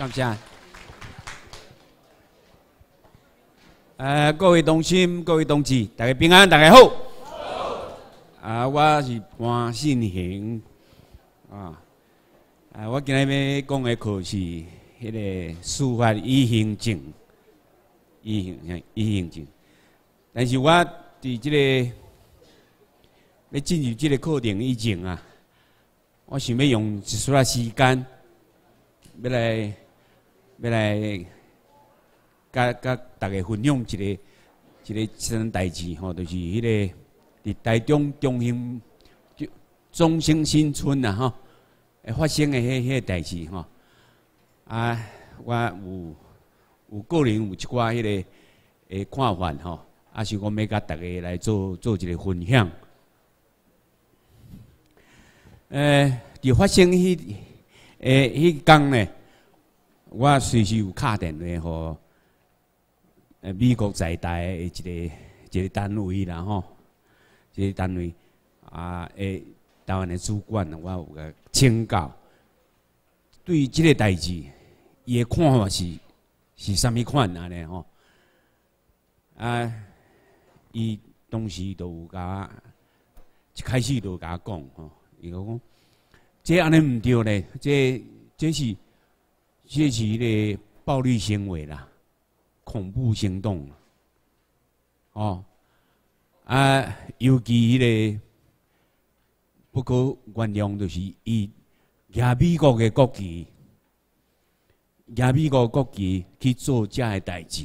感谢。各位同心，各位同志，大家平安，大家好。我是潘信雄。我今日要讲的课是迄个司法依行证，依行证。但是我伫即个要进入即个课程以前啊，我想要用一撮时间，要来甲大家分享一件代志吼，就是迄个伫台中中兴新村啊吼，发生的迄个代志吼。我有个人有一寡迄个看法吼，是讲要甲大家来做一个分享。伫发生迄天呢，我随时有敲电话予美国在台的一个单位啦吼，一个单位台湾的主管，我有甲请教，对即个代志，伊的看法是啥物款安尼吼？伊当时就有甲一开始就甲我讲吼，伊讲这安尼毋对咧，这是迄个暴力行为啦，恐怖行动。尤其迄个不可原谅，就是伊举美国的国旗，去做遮个代志。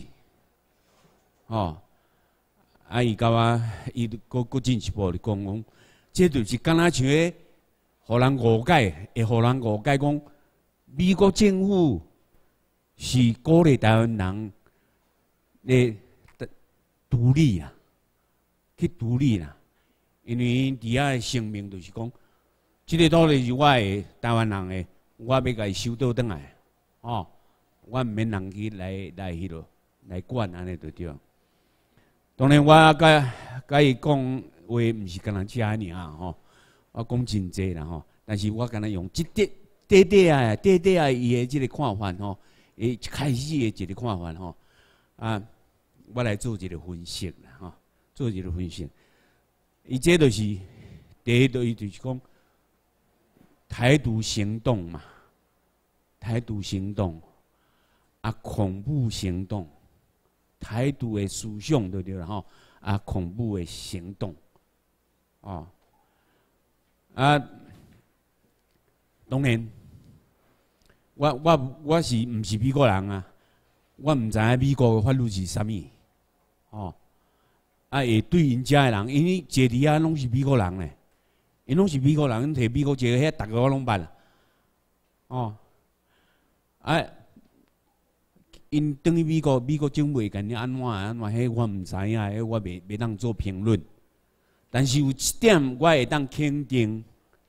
伊甲我，伊佫进一步就讲，这就是敢若像个，互人误解，会互人误解讲，美国政府是鼓励台湾人咧独立啦，去独立啦。因为伫遐的声明就是讲，即个土地是我的台湾人的，我要甲伊收倒转来，我毋免人去来迄落来管安尼就对。当然，我甲伊讲话，毋是干那遮尔吼，我讲真济啦吼。但是我干那用短短伊的即个看法吼，一开始的一个看法吼，我来做一个分析啦吼，做一个分析。伊这就是第一，就是讲台独行动嘛，台独行动恐怖行动。台独的思想对了吼，恐怖的行动，当然，我是毋是美国人啊？我毋知影美国的法律是啥物，会对因遮的人，因为坐伫遐拢是美国人咧，因拢是美国人，因摕美国籍遐，逐个我拢捌啦，因等于美国政府会甲你安怎，迄我毋知影，迄我袂当做评论。但是有一点我会当肯定，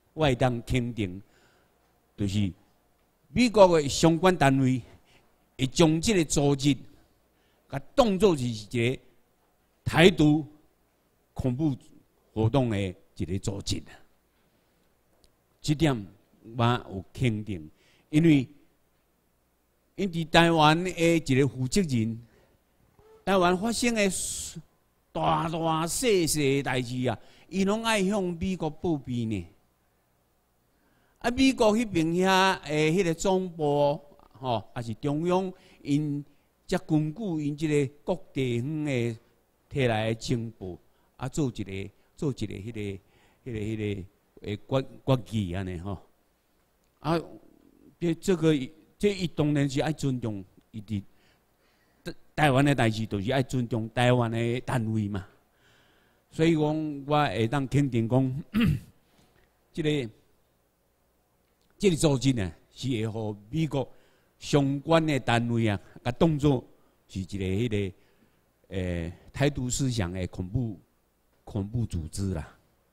就是美国的相关单位会将即个组织，甲当作是一个台独恐怖活动的一个组织。这点我有肯定，因为。因伫台湾的一个负责人，台湾发生的大细的代志啊，伊拢爱向美国报备呢。美国迄边遐迄个总部也是中央，因则根据因即个各地方的摕来的情报，做一个迄个国旗安尼吼。这伊当然是爱尊重伊伫台湾的代志，就是爱尊重台湾的单位嘛。所以讲，我会当肯定讲，这个组织呢，是会互美国相关的单位啊，甲当作是一个迄个台独思想的恐怖组织啦。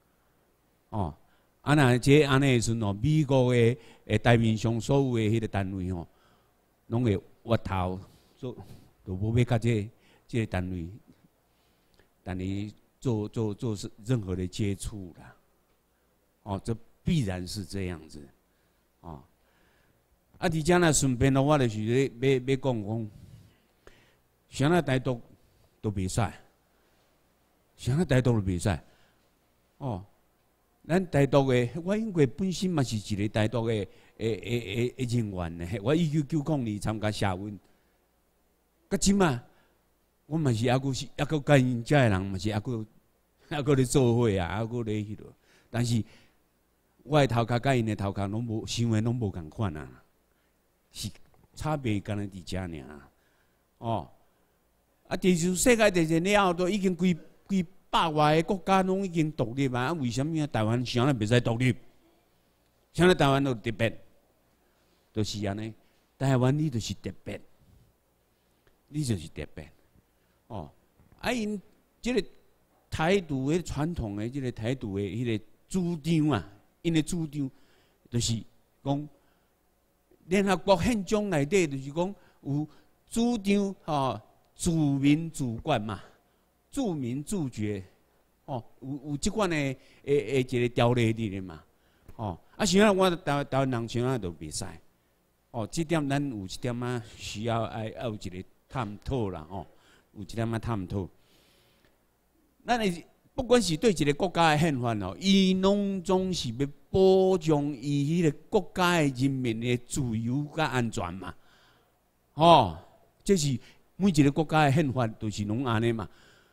若这安尼的时阵美国的台面上所有的迄个单位吼，拢会挖头做，就无要甲这个单位，但你做任何的接触啦。这必然是这样子。 而且呢，顺便我就是要讲，啥那台独都袂使，啥那台独都袂使。哦，咱台独的，我因为本身嘛是一个台独的人员呢。我1990年参加社运，到即嘛，我嘛是还佫甲因遮的人嘛是还佫咧做伙啊，还佫咧迄落。但是我的头壳甲因的头壳拢无想的拢无共款啊，是差别干那伫遮尔。哦，啊，世界第一了后，都已经几百外个国家拢已经独立啊！为什么台湾啥都袂使独立？啥台湾都特别，就是安尼。台湾你就是特别，你就是特别。哦，啊，因即个台独的传统的即个台独的迄个主张啊，因的主张就是讲，联合国宪章内底就是讲有主张自民自管嘛。自民自决，哦，有即款的一个条例伫咧嘛，哦，啊，像我台湾人像啊都袂使，哦，即点咱有一点啊需要爱有一个探讨啦，哦，有一点啊探讨。咱不管是对一个国家的宪法哦，伊拢总是要保障伊迄个国家的人民的自由甲安全嘛，哦，这是每一个国家的宪法都是拢安尼嘛。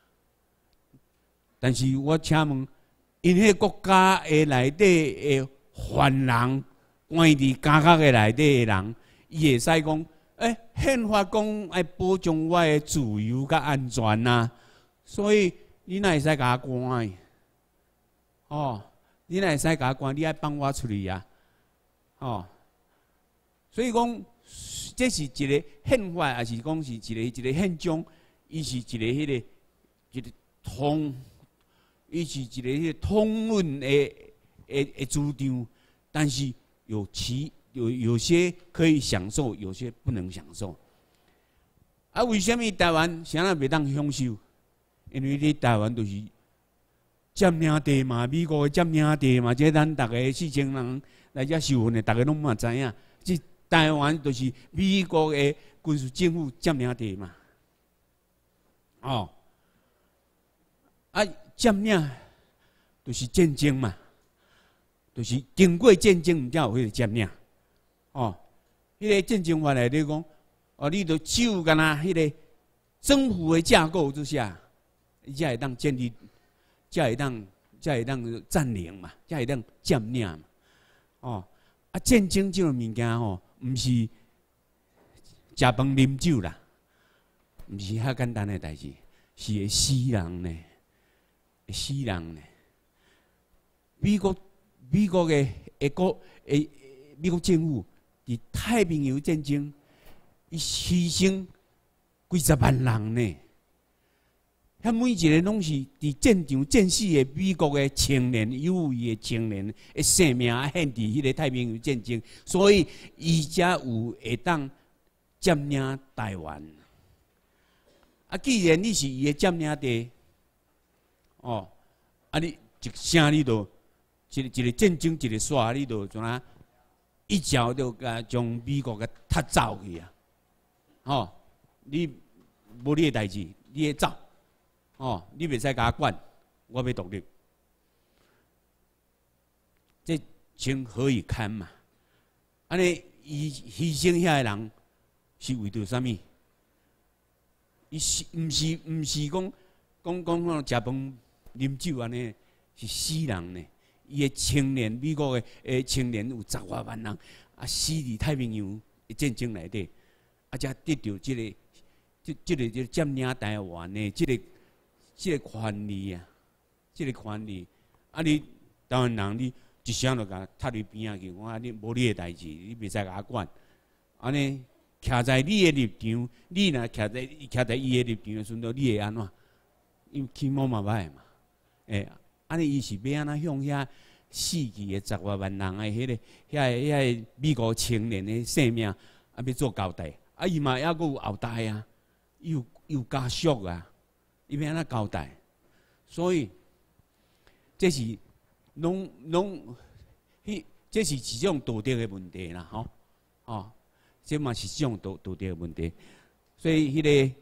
但是我请问，因迄国家的内底的犯人，关伫监狱的内底的人，伊会使讲，宪法讲爱保障我的自由甲安全呐，所以你哪会使甲我关？哦，你哪会使甲我关？你爱放我出去呀？哦，所以讲，这是一个宪法，还是讲是一个宪章？伊是一个一个伊是一个迄个通论的主张，但是有些可以享受，有些不能享受。啊，为什么台湾啥也袂当享受？因为你台湾就是占领地嘛，美国的占领地嘛，这咱大家4000人来遮受训的，大家拢嘛知影，即台湾就是美国的军事政府占领地嘛。哦，啊。占领就是战争嘛，就是经过战争，才有迄个占领。哦，迄个战争法来咧讲，哦，你著只有干那迄个政府的架构之下，你才会当建立，才会当占领嘛，才会当占领嘛。哦，啊，战争这种物件吼，毋是食饭啉酒啦，毋是遐简单的代志，是会死人呢。死人呢？美国的美国政府伫太平洋战争，伊牺牲几十万人呢。遐每一个拢是伫战场战死的美国的青年，有为的青年的性命献伫迄个太平洋战争，所以伊才有会当占领台湾。啊，既然你是伊的占领地。哦，啊！你一声你就一个战争一个线，你就怎啊一脚就将美国给踢走去啊！哦，你无你的代志，你会走。哦，你袂使甲我管，我要独立。这情何以堪嘛？安尼，伊牺牲遐个人是为着啥物？伊是毋是讲食饭？啉酒安尼是死人呢，伊的青年，美国的青年有10外万人啊，死伫太平洋的战争内底，啊，才得到这个占领台湾的这个权利啊，这个权利啊，你台湾人你一声就甲踢入边仔去，我你无你的代志，你袂使甲我管，安尼徛在你的立场，你若徛在伊的立场的时阵，你会安怎？因起码嘛歹嘛。安尼伊是要安怎向遐死去的10外万人的遐美国青年的性命要做交代？啊，伊嘛抑阁有后代啊，有家属啊，伊要安怎交代？所以这是这是一种道德的问题啦，吼，哦， 这嘛是这种道德问题。所以迄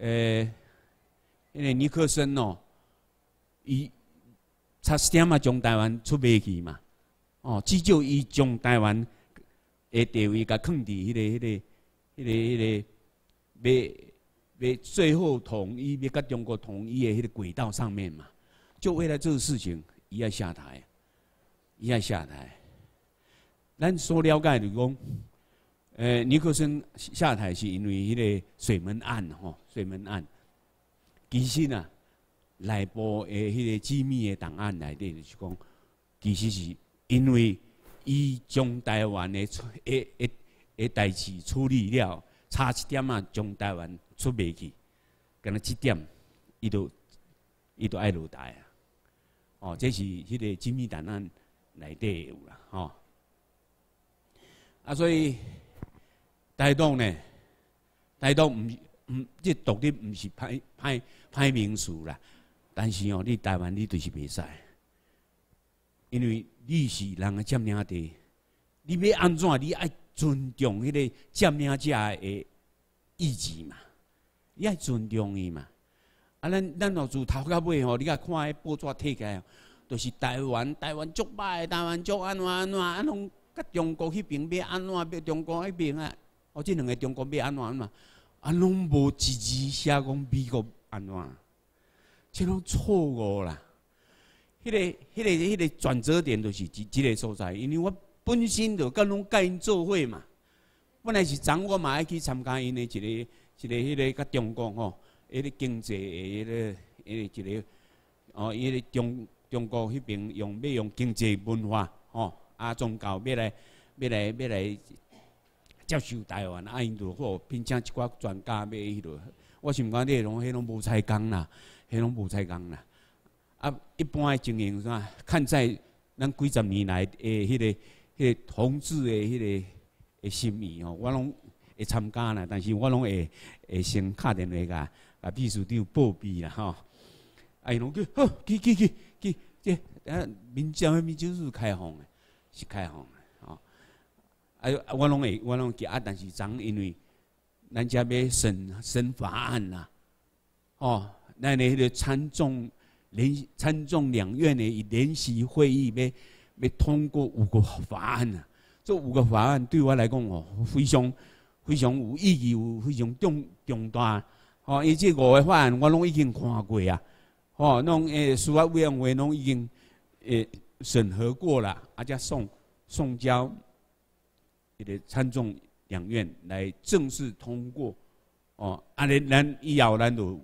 个尼克森哦，伊差一点将台湾出卖去嘛。哦，至少伊将台湾的地位甲放伫迄个要最后统一，要甲中国统一的迄个轨道上面嘛。就为了这个事情，伊要下台，伊要下台。咱所了解就是讲，尼克森下台是因为迄个水门案吼，水门案。其实啊，内部的迄个机密的档案内底就是讲，其实是因为伊将台湾的代志处理了，差一点啊，将台湾出卖去，敢若这点，伊都爱落台啊。哦，这是迄个机密档案内底有啦，吼。啊，所以台独呢，台独这独立唔是歹名词啦，但是哦，你台湾你就是袂使，因为你是人的占领地，你要安怎？你爱尊重迄个占领者的意志嘛，你爱尊重伊嘛。啊，咱若自头到尾吼，你甲看迄报纸摕起来，都是台湾足歹，台湾足安怎，拢甲中国迄边要安怎，要中国迄边啊，哦，这两个中国要安怎，拢无一字写讲美国安怎，这拢错误啦。迄个转折点就是即个所在，因为我本身就甲拢甲因做伙嘛，本来是昨我嘛爱去参加因的一个迄个甲中国吼。迄个经济的迄个哦，迄个中国迄边要用经济文化哦，宗教要来接受台湾，因就好，并请一寡专家要迄落。我想讲迄拢无采工啦，迄拢无采工啦。一般的情形啥，看在咱几十年来迄个统治的迄个心意哦，我拢会参加啦，但是我拢会先打电话甲。秘书长报备啦吼，伊拢叫好去，这民政是开放的，是开放的吼。我拢记但是因为咱遮要审法案啦，哦，咱的迄个参众两院的联席会议要通过5个法案啊，这5个法案对我来讲哦，非常有意义，非常重大。哦，伊这5个法案我拢已经看过啊，哦，拢司法委员会拢已经审核过了，才送交这个参众两院来正式通过。哦，咱以后咱就有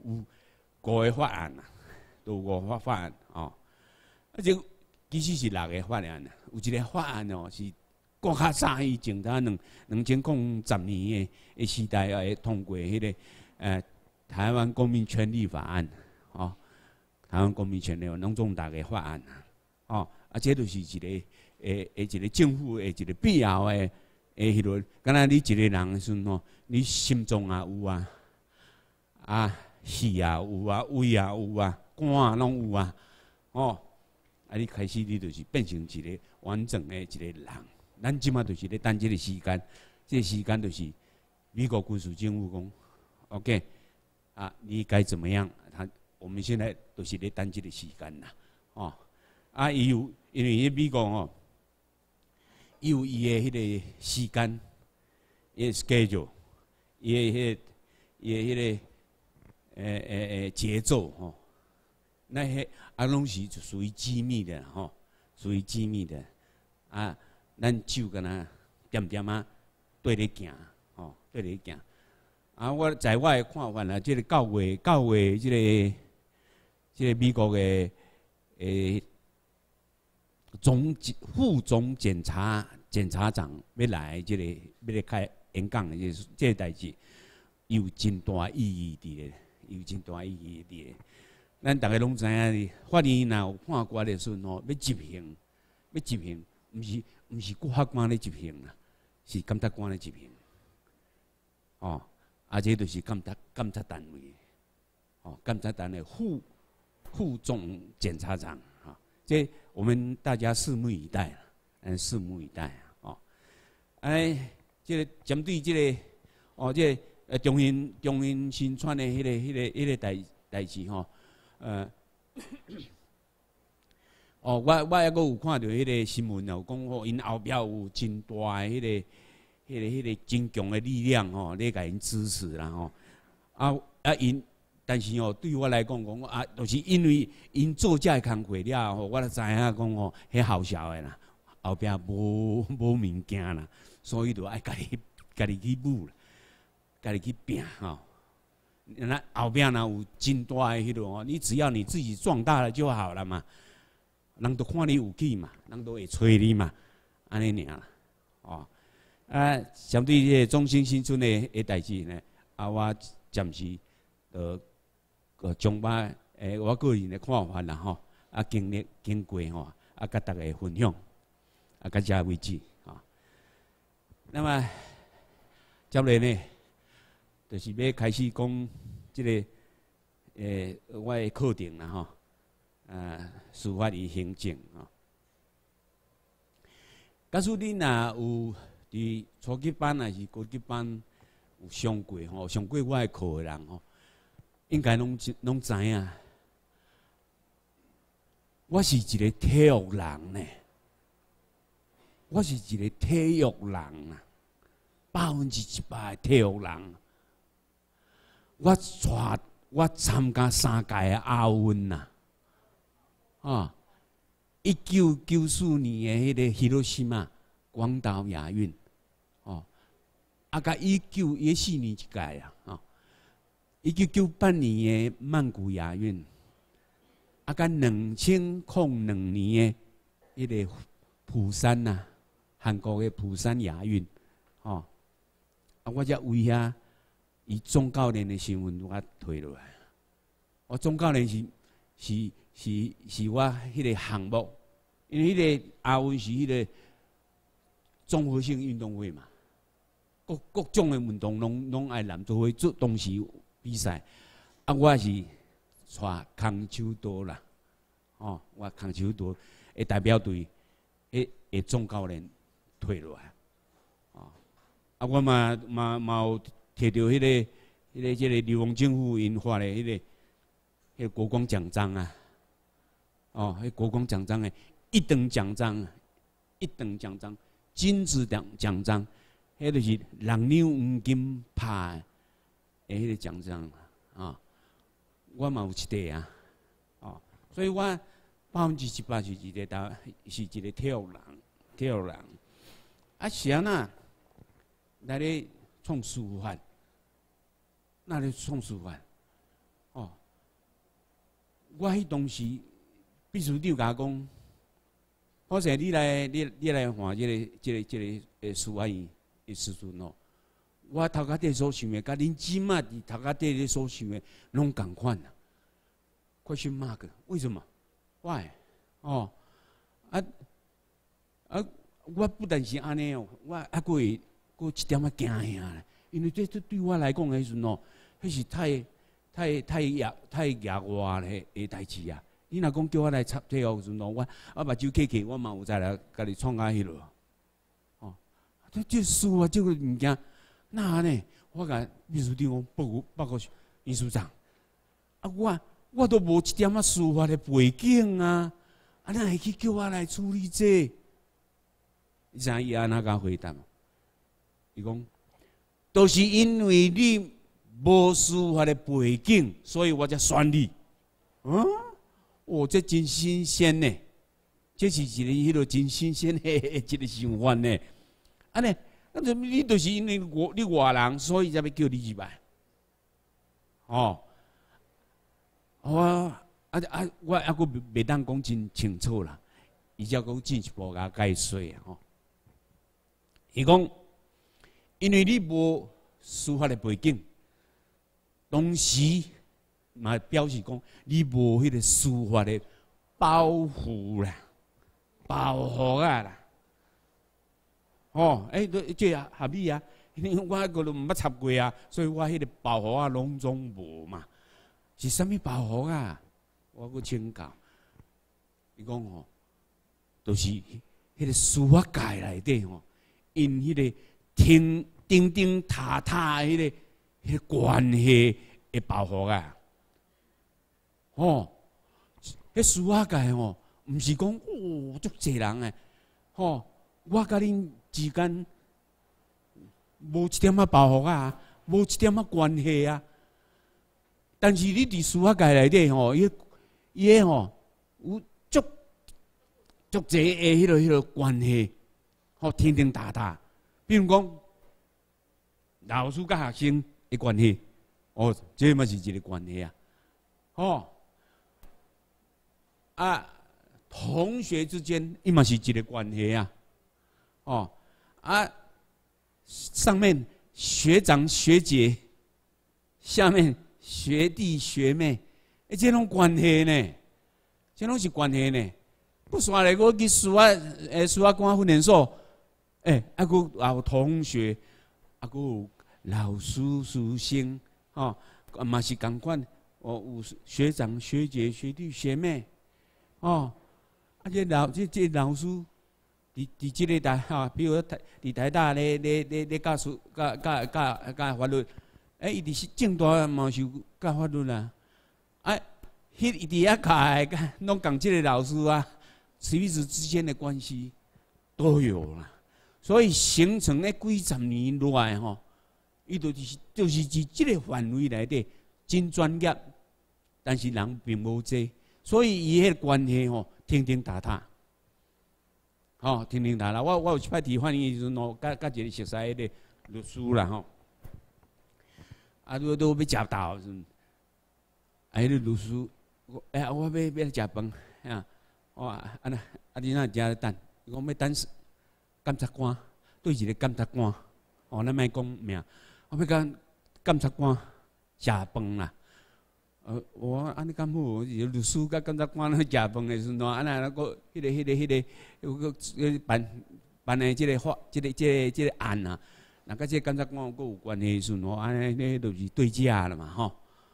5个法案啦，都有5个法案哦。这其实是6个法案啦，有一个法案哦是更较早以前，他2010年的时代会通过迄个台湾公民权利法案，哦，台湾公民权利拢总大个法案，哦，这就是一个一个政府的一个必要的迄落，敢若你一个人的时阵吼，你心脏也有啊，气也有啊，胃也有啊，肝也拢有啊，哦，你开始你就是变成一个完整的一个人。咱即马就是咧等这个时间，这个时间就是美国军事政府讲 ，OK。你该怎么样？我们现在都是咧等这个时间啦，哦，因为美国哦，伊有伊的迄个时间，伊 schedule， 伊的迄个节奏吼，那拢是就属于机密的吼，属于机密的咱手敢若点点对咧行，吼，对咧行。我在我的看法啦，这个9月这个美国的副总检察长要来这个要来开演讲的这个代志，有真大意义伫咧，有真大意义伫咧。咱大家拢知影，法院若有判决的时阵吼，要执行，毋是法官咧执行啦，是检察官咧执行，哦。这就是监察单位，哦，监察单位副总检察长，这我们大家拭目以待了，拭目以待啊，哦， 这个针对这个这个中兴新村的迄个代志吼，我还阁有看到迄个新闻哦，讲吼因后壁有真大的迄个真强的力量吼，咧甲因支持啦吼。因，但是哦，对我来讲就是因为因做这工课了吼，我就知影讲吼，迄效效的啦，后壁无物件啦，所以就爱家己去舞啦，家己去拼吼。那后壁若有真大的迄种哦，你只要你自己壮大了就好了嘛。人都看你有气嘛，人都会催你嘛，安尼尔啦，相对这个中兴新村的代志呢，我暂时将把我个人的看法啦吼，经过吼，甲大家分享，到这为止那么接来呢，就是要开始讲这个我的课程啦吼。司法与行政假使你若有伫初级班还是高级班有上过我的课的人应该拢知影，我是一个体育人呢，我是一个体育人啊，100%的体育人。我参加3届的奥运呐。1994年的迄个希罗西马广岛亚运，甲1914年一届啊，1998年的曼谷亚运，甲2002年的迄个釜山呐，韩国的釜山亚运，我才为遐以总教练的身份我退落来。我总教练是我迄个项目，因为迄个奥运是迄个综合性运动会嘛，各种的运动拢爱男做伙做同时比赛。我是带空手道啦，我空手道的代表队的总教练退落来，我嘛有摕到迄个即个流亡政府因发的迄个国光奖章啊。迄国光奖章的一等奖章，金质奖章，迄就是6两黄金拍的迄个奖章我嘛有一块所以我100%是一个体育人，是安那来咧创司法，我迄当时。秘书长甲我讲，好势你来换这个司法院的时阵我头壳底所想的，甲恁即马伫头壳底咧所想的拢共款啦。question mark， 为什么 ？Why？ 我不但是安尼我阁一点仔惊吓咧，因为这对我来讲的时阵迄是太野外的代志啊。你若讲叫我来插体育时阵我目睭起，我嘛有再来家己创下迄落。这书啊，这个物件，那安尼，我甲秘书长讲报告秘书长，我都无一点仔司法的背景啊，哪会去叫我来处理这？你知伊安怎甲回答？伊讲，都是因为你无司法的背景，所以我才选你。这真新鲜呢！这是一个迄个真新鲜的一个想法呢。安尼，你就是因为你外人，所以才要叫你入来。我阁袂当讲真清楚啦，伊才讲进一步甲解说伊讲，因为你无司法的背景，同时。嘛表示讲，你无迄个司法的保护啦，保护啦，这合理啊。因为我个都毋捌插过啊，所以我迄个保护啊拢总无嘛。是啥物保护啊？我阁请教，伊讲就是迄个司法界内底因迄个钉钉塔塔迄个关系的包袱啊！哦，迄司法界吼，毋是讲哦，足济人诶，吼，我甲恁之间无一点仔包袱啊，无一点仔关系啊。但是你伫司法界内底吼，伊个吼有足济诶迄个关系，吼，天天打打。比如讲，老师甲学生的关系，哦，这嘛是一个关系啊，吼。啊，同学之间，伊嘛是一个关系啊，哦，啊，上面学长学姐，下面学弟学妹，这种关系呢，这种是关系呢。不算来，我去司法官训练所，还有同学，还有老师师生，哦，嘛是共款，哦，有学长学姐学弟学妹。哦，这老师，伫即个台哈，比如伫台大咧教书教法律，伊伫正大嘛是教法律啦，迄伫遐教拢讲即个老师啊，彼此之间的关系都有啦，所以形成咧几十年来吼，伊就是伫即个范围内底真专业，但是人并无济。所以伊迄关系吼，天天打打，吼，天天打打。我有一摆伫法院时阵吼，甲一个熟悉迄个律师啦吼，都要食豆时阵，迄个律师，我要来食饭，你哪食咧等？伊讲要等检察官，对一个检察官，咱莫讲名，我要甲检察官食饭啦。我安尼咁好，律师甲检察官咧食饭的时阵，安那个办的即个法，即个案啊，那甲即个检察官佫有关系的时阵，安尼就是对价了嘛，吼。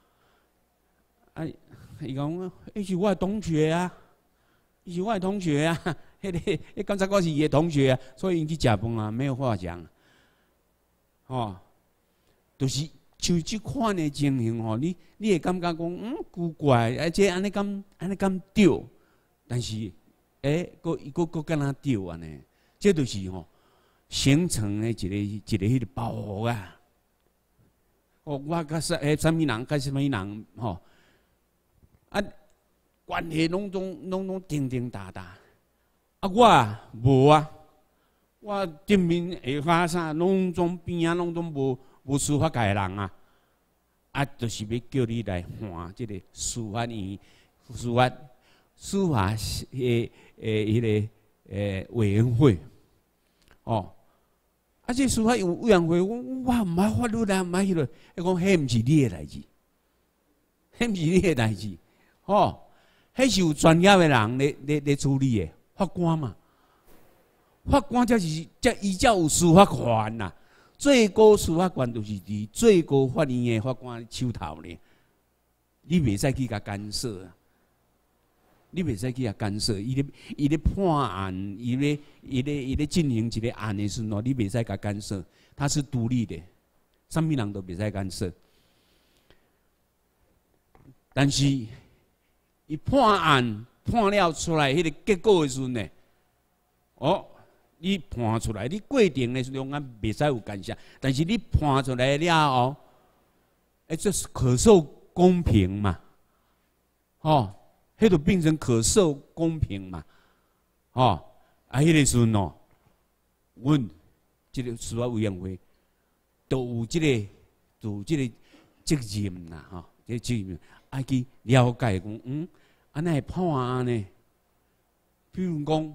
伊讲，伊是我的同学啊，伊是我的同学啊，迄检察官是伊的同学啊，所以因去食饭啊，没有话讲，吼，就是。像即款的情形吼，你会感觉讲奇怪，这安尼咁对，但是佫敢若对安尼，这就是吼形成的一个迄个包袱啊。哦，我甲啥物人，甲啥物人吼，关系拢叮叮当当，我无啊，我对面下骹啥拢总边啊，拢无司法界的人啊，就是要叫你来换这个司法院、司法迄个委员会，哦，这司法委员会，我毋捌法律啦，毋捌迄个，伊讲迄毋是你的代志，迄毋是你的代志，吼，迄是有专业的人咧处理的，法官嘛，法官才伊才有司法权呐。最高司法官就是伫最高法院的法官手头呢，你袂使去甲干涉啊！你袂使去甲干涉，伊咧判案，伊咧进行一个案的时候，你袂使甲干涉，他是独立的，啥物人都袂使干涉。但是，伊判案判了出来，迄个结果的时阵呢，哦。你判出来，你过程的时候啊，袂使有干涉。但是你判出来了后，这是可受公平嘛？哦，迄就变成可受公平嘛？哦，迄个时阵哦，阮这个司法委员会都有这个责任啦，吼，这责任爱去了解讲，安尼判案呢？比如讲。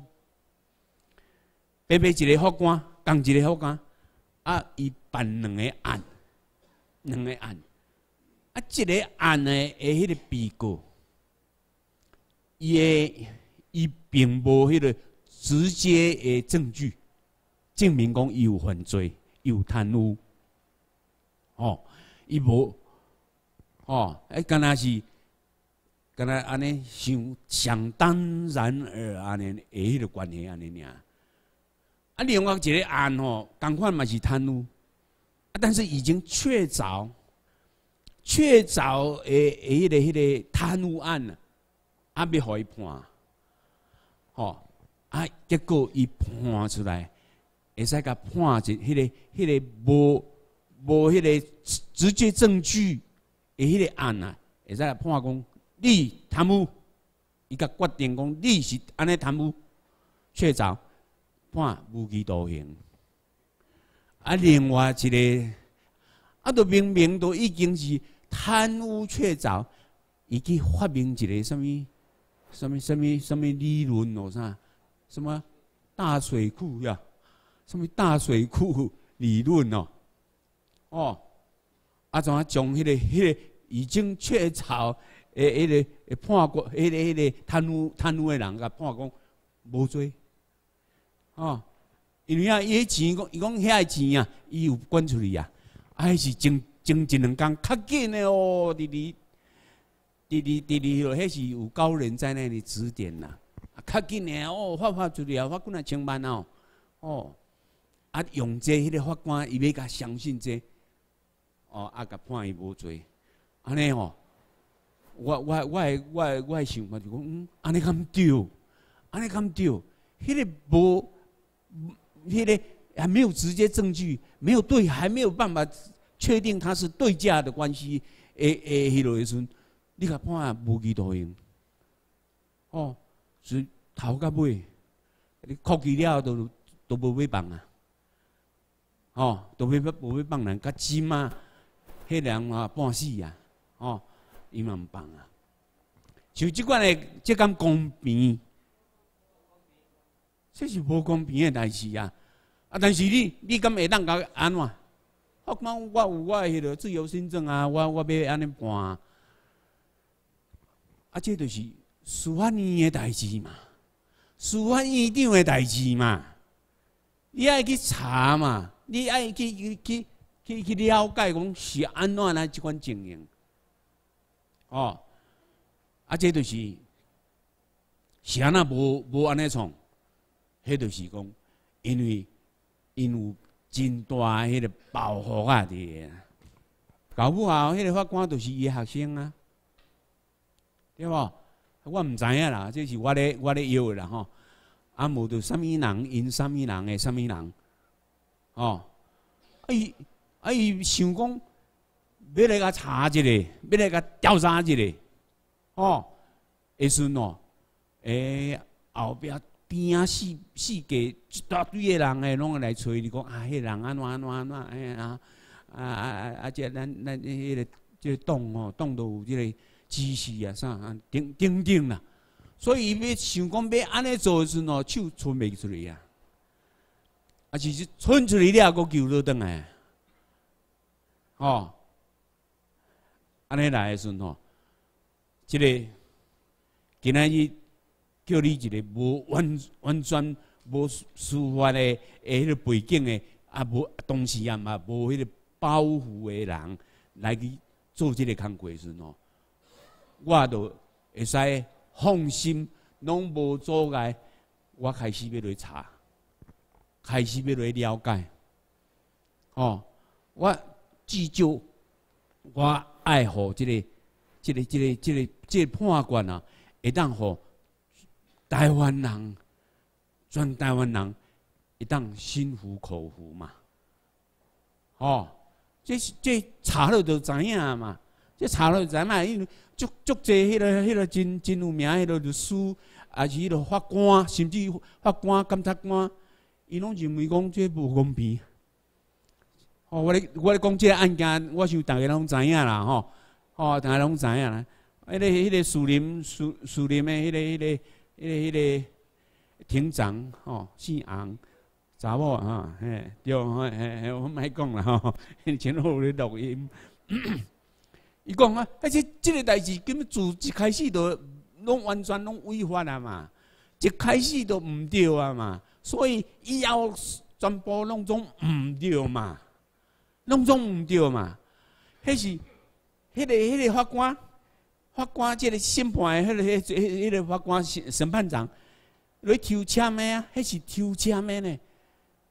一个法官，共一个法官，伊办两个案，一个案的迄个被告，伊并无迄个直接的证据，证明讲伊有犯罪，伊有贪污，伊无，敢若是，敢若安尼想当然而安尼，迄个关系安尼尔。 啊，另外一个案吼，同款嘛是贪污，啊，但是已经确凿迄个贪污案了，啊，要互伊判，吼，啊，结果伊判出来，会使甲判一迄个无迄个直接证据的迄个案啊，会使来判讲你贪污，伊甲决定讲你是安尼贪污，确凿判无期徒刑。啊，另外一个啊，都明明都已经是贪污确凿，伊去发明一个什么理论哦啥，什么大水库呀，什么大水库理论哦，哦，啊怎啊将迄个已经确凿迄个判过迄个贪污的人，甲判讲无罪，哦，因为啊，伊钱伊讲遐钱啊，伊有捐出去啊，啊，是前一两工较紧的哦，伫迄是有高人在那里指点啦，较紧的哦，发出去啊，发几啊千万哦，哦，啊用这迄个法官伊要甲相信这，哦，啊甲判伊无罪，安尼吼，我的想法就讲，安尼敢对，安尼敢对，迄个无，迄个还没有直接证据，没有对，还没有办法确定他是对价的关系，迄落时阵，你甲判无期徒刑，哦，是头到尾，你哭去了都无要放啊，哦，都无要放人，甲金啊，迄人啊半死啊，哦，伊嘛唔放啊，像即款的，即敢公平，这是无公平的代志啊！啊，但是你敢会当甲安怎？法官，我有我的迄个自由心证啊，我要安尼判啊，啊，这就是司法院的代志嘛，司法院长的代志嘛，你爱去查嘛，你爱去了解讲是安怎来即款情形，哦，啊，这就是是安那无安尼创，迄就是讲，因有真大迄个包袱啊！伫搞不好，迄个法官就是伊学生啊，对无？我毋知影啦，这是我咧摇的啦吼。啊，无就啥物人因啥物人的啥物人，哦，伊想讲要来甲查一下，要来甲调查一下，哦，会顺哦，后壁。边啊四界一大堆的人诶，拢会来找你讲啊，迄人安怎这咱迄个这党吼，党都有这个指示啊啥啊等啦，所以要想讲要安尼做的时阵哦，手伸袂出来啊，啊是伸出来了，佫救落转来，哦，安尼来的时阵吼，这个今仔日。叫你一个无完全无司法的迄个背景的，啊无同时啊嘛无迄个保护的人来去做这个工作时吼，我就会使放心，拢无阻碍。我开始要来查，开始要来了解。哦，我至少我爱护这个判决啊，会当互。台湾人，全台湾人会当心服口服嘛？哦，这查了就知影嘛。这查了就知影，因为足侪迄个真有名迄个律师，也是迄个法官，甚至法官、检察官，伊拢认为讲这无公平。哦，我咧讲这个案件，我想大家拢知影啦，吼，哦，大家拢知影啦。迄个树林的迄个庭长吼，姓洪，查某啊，嘿，对，嘿，我莫讲啦吼，前后咧录音。伊讲啊，这个代志根本自一开始就拢完全拢违法啊嘛，一开始就唔对啊嘛，所以以后全部拢总唔对嘛，拢总唔对嘛。迄是迄个法官这个审判的迄个法官审判长，来抽签的啊，迄是抽签的呢。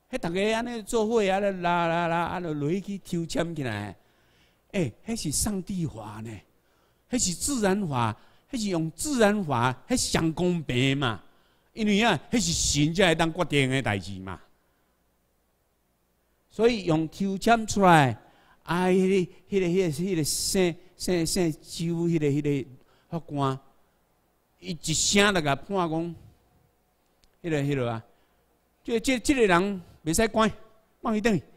迄逐个安尼做伙啊，拉，就落去抽签起来。迄是上帝法呢，迄是自然法，迄是用自然法，迄上公平嘛。因为啊，迄是神才会当决定的代志嘛。所以用抽签出来，迄个姓周，迄个法官，伊一声就甲判讲，迄个啊，这个人袂使关，放伊转去。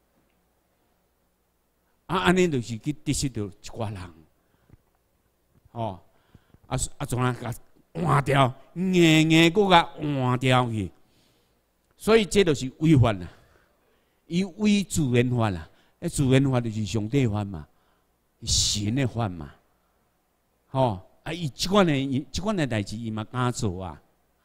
安尼就是去得失到一寡人，从啊甲换掉，硬搁甲换掉去，所以这就是违法啦。伊违自然法啦，自然法就是上帝法嘛，神的法嘛，伊即款的代志伊嘛敢做啊，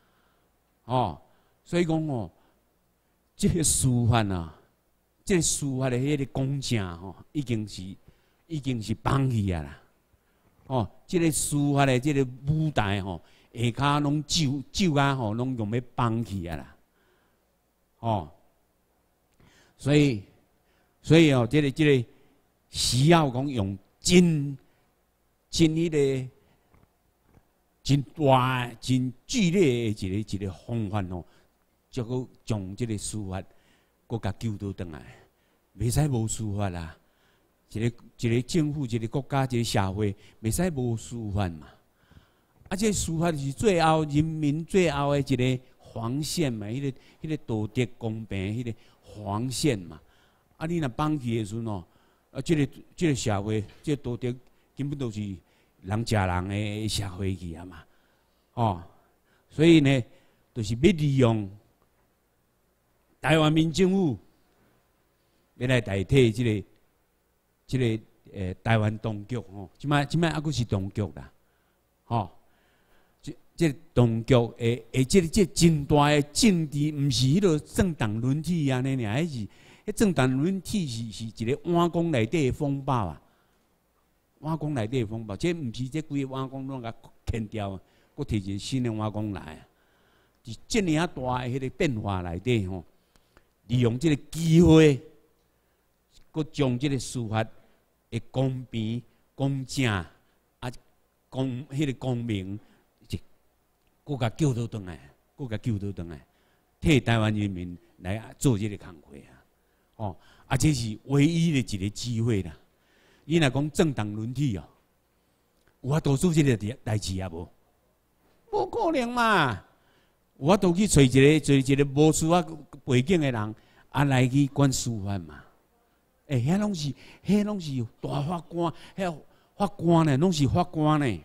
所以讲这个司法啊，这个司法的迄个公正已经是放弃啊啦，这个司法的这个舞台下骹拢酒啊拢用要放弃啊啦，所以这个需要讲用真迄个真大真剧烈的一个方法才阁将这个司法阁甲救倒转来，袂使无司法啦。一个政府、一个国家、一个社会，袂使无司法嘛。这个司法是最后人民最后的一个防线嘛，迄个道德公平，迄个防线嘛。你若放弃的时阵这个社会，这个道德根本都是人吃人的社会去啊嘛。所以呢，就是要利用台湾民政府，要来代替这个台湾当局即摆还阁是当局啦，这当局这真大的政治，毋是迄个政党轮替安尼尔，迄政党轮替是一个碗公内底的风暴啊，碗公内底的风暴，这毋是这规个碗公拢甲牵掉，阁摕一个新的碗公来啊，是这么啊大的迄个变化内底利用这个机会，阁将这个司法的公平、公正迄个公明，阁甲救倒转来，替台湾人民来做这个工作啊！这是唯一的一个机会啦。你若讲政党轮替有法度做这个代志啊无？无可能嘛！有法度去找一个无司法背景的人来去管司法嘛？遐拢是大法官，遐法官呢，拢是法官呢。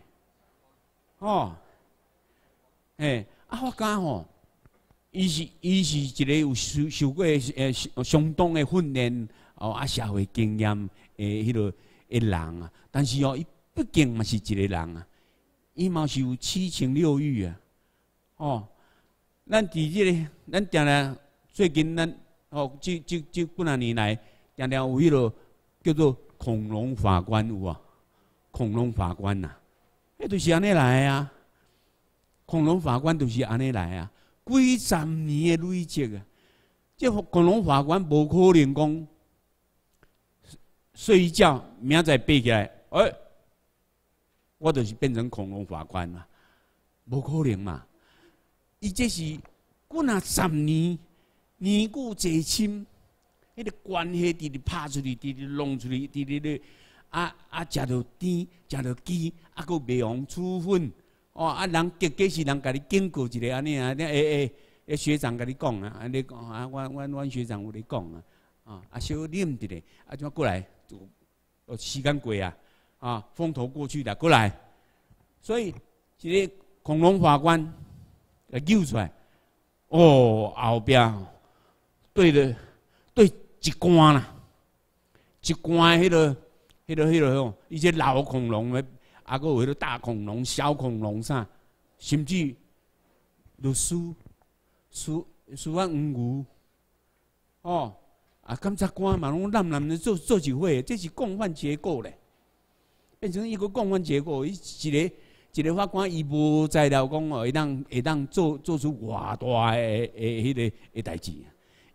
法官伊是一个有受过相当的训练社会经验的迄个人啊，但是伊毕竟嘛是一个人啊，伊嘛是有七情六欲啊。咱定定最近这几啊年来，定定有迄个叫做恐龙法官有啊，恐龙法官呐，迄就是安尼来啊。恐龙法官就是安尼来啊，几十年的累积啊。这恐龙法官无可能讲睡一觉，明仔爬起来，我就是变成恐龙法官嘛，无可能嘛。伊这是几啊十年，年久积深，迄个关系直直拍出去，直直弄出去，直直咧食到甜，食到鸡，阁袂用处分。人结是人甲你警告一个安尼啊，学长甲你讲啊，安尼讲啊，阮学长有咧讲小啉一下，怎么过来？时间过风头过去了，过来。所以一个恐龙法官救出来，后边对一关啦，一关迄个，伊这老恐龙个。阁有迄个大恐龙、小恐龙啥，甚至律师法黄牛，检察官嘛拢滥的做一伙，这是共犯结构咧，变成一个共犯结构。一个法官伊无材料讲会当做出偌大的迄个代志，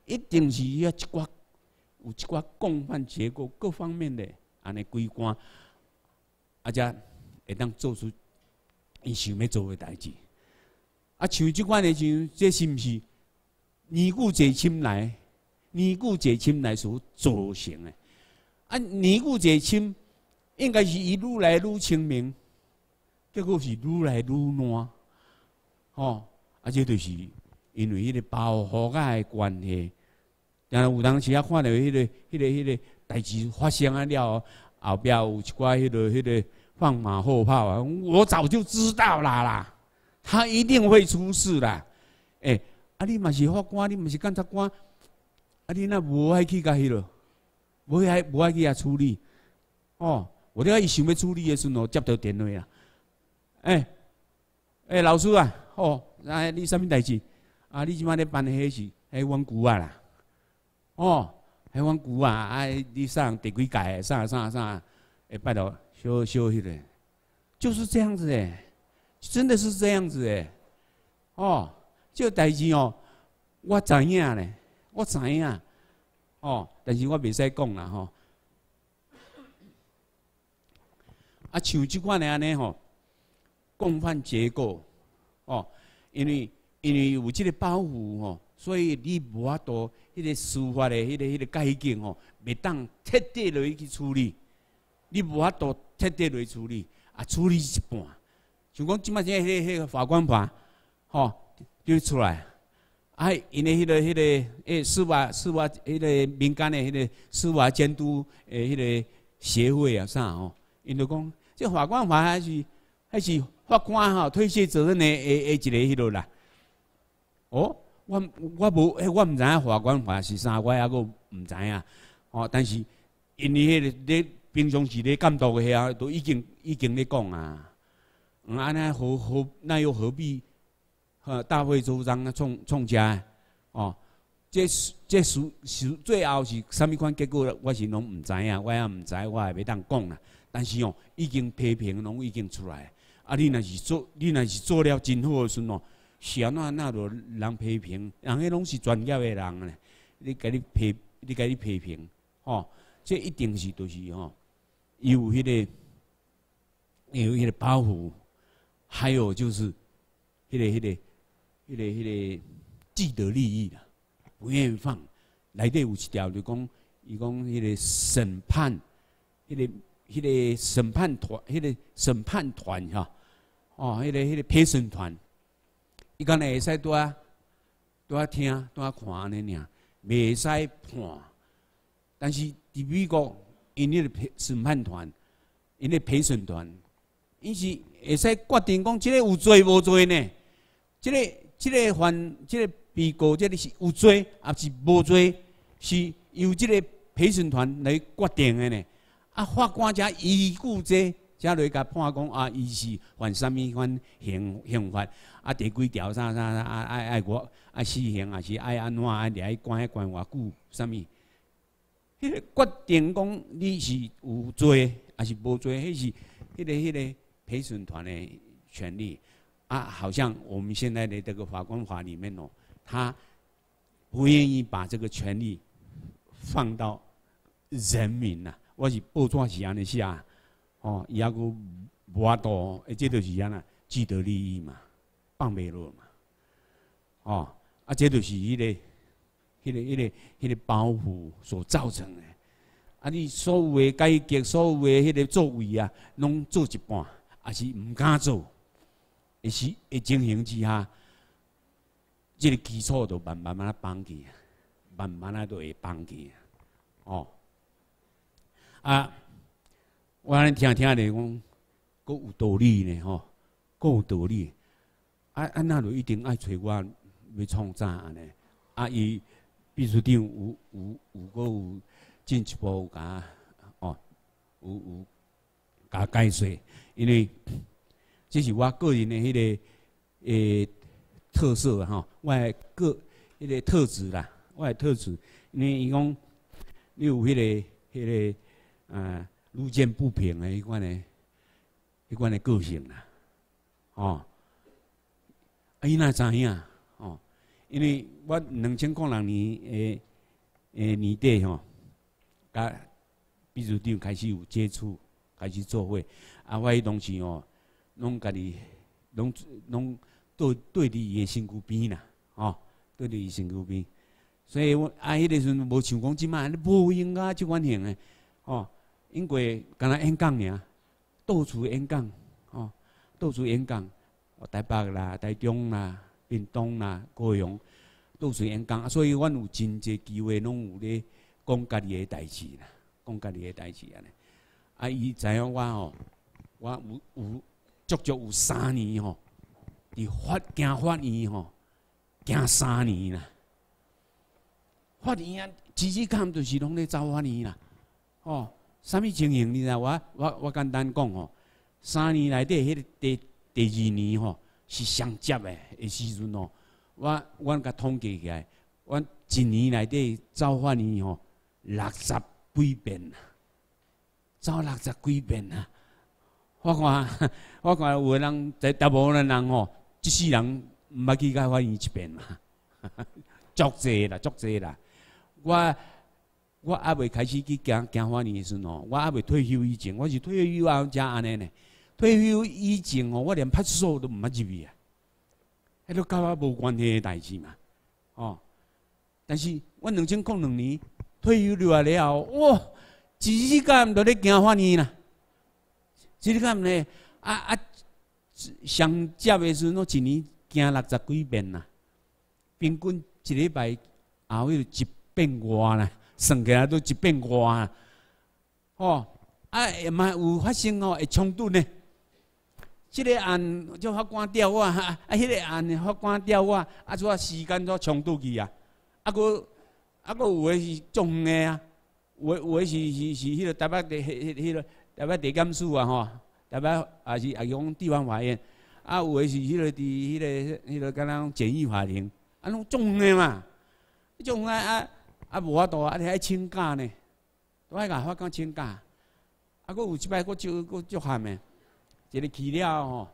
一定是要有一寡共犯结构各方面的安尼规划，才会当做出伊想要做的代志。像即款的像这是毋是年久坐深来所造成的？年久坐深，应该是伊愈来愈清明，结果是愈来愈烂。这就是因为迄个保护的关系。然后有当时看到迄个代志发生了后壁有一寡迄个放马后炮啊！我早就知道啦，他一定会出事啦。你嘛是法官，你嘛是检察官，你那无爱去甲迄落，无爱去遐处理。我了伊想要处理的时阵，接到电话啦。老师啊，你啥物代志？你即摆咧办的迄是阮姑啊啦。阮姑啊，你上第几届？啥？拜托，小迄个，就是这样子真的是这样子这代志我知影咧，我知影但是我袂使讲啦像即款的安尼共犯结构因为有即个保护所以你无法度迄个司法的迄个改革袂当彻底落去处理，你无法度彻底落去处理，处理一半。像讲即摆迄个法官判就出来，因为迄个司法迄个民间的迄个司法监督迄个协会啊啥因就讲这法官判还是法官推卸责任的一个迄落啦。我毋知影法官判是啥，我还阁毋知影但是因为迄个咧平常时咧监督的遐都已经咧讲啊。安尼那又何必大费周章创遮这最后是啥物款结果，我是拢毋知影，我也毋知，我也袂当讲啦。但是已经批评拢已经出来。你若是做了真好的时阵是安怎那落人批评？人迄拢是专业的人咧，你甲你批评这一定是就是有迄个保护。还有就是迄个既得利益啦，不愿意放。内底有一条就讲，伊讲迄个审判，迄个审判团，迄个审判团迄个陪审团，伊敢若会使拄啊听拄啊看安尼尔，袂使判。但是伫美国，因迄个审判团，因个陪审团。伊是会使决定讲，即个有罪无罪呢？即个被告，即个是有罪还是无罪，是由即个陪审团来决定的呢？法官才依据这才来甲判讲伊是犯啥物款刑法第几条啥爱死刑，还是爱安怎爱掠关偌久？啥物？迄个决定讲你是有罪还是无罪，迄是迄个。陪审团的权利好像我们现在的这个法官法里面他不愿意把这个权利放到人民呐。我是报纸是安尼写伊还阁无法度，这就是安那既得利益嘛，放袂落嘛，这就是迄个保护所造成的。你所有的改革，所有的迄个作为拢做一半。也是毋敢做，的情形之下，这个基础就慢慢放弃，慢慢都会放弃我安尼听咧讲，阁有道理呢阁有道理。那就一定爱找我要创啥安尼？伊秘书长有进一步甲有甲解说。因为这是我个人的迄个特色我的迄个特质啦，我的特质。因为伊讲你有迄个路见不平的迄款的个性啦，伊哪知影因为我2006年年底吼，甲秘书长开始有接触，开始做伙。啊，我迄当时吼，拢家己拢对伫伊诶身躯边啦，吼，对伫伊身躯边。所以我迄个时阵无像讲即摆无用啊，即款型诶，吼，因为敢若演讲尔，到处演讲，吼，到处演讲，台北啦、台中啦、屏东啦、高雄，到处演讲，所以阮有真侪机会拢有咧讲家己诶代志啦，讲家己诶代志安尼。啊，伊知影我吼，我有足足有3年吼，伫行法院吼，行3年啦。法院啊，时时间就是拢咧走法院啦，哦，啥物情形你知？我简单讲吼，3年内底迄个第2年吼是上接的时阵吼，我甲统计起来，我一年内底走法院吼60几遍啦，走60几遍啦。我看有个人，大部分人吼，一世人毋捌去甲法院一遍嘛，足济啦。我还未开始去行法院的时阵吼，我还未退休以前，我是退休后才安尼呢。退休以前吼，我连派出所都毋捌入去啊，迄都甲我无关系的代志嘛，哦。但是我2002年退休落来了后，哇，一日间都咧行法院啦，一日间咧上接的时阵，我一年行60几遍啦，平均一礼拜后迄1遍外啦，算起来都1遍外啊！哦，嘛有发生哦，会冲突呢。即个案叫法官调我，迄个案法官调我，怎时间怎冲突去啊？佫有诶是纵远的啊，有诶是迄个台北迄个台北地检署啊吼，台北也讲地方法院，有诶是迄个伫迄个敢若简易法庭，拢纵远嘛，纵远无法度你爱请假呢，都爱甲法官请假。佫有即摆佫足罕的，一个去了吼，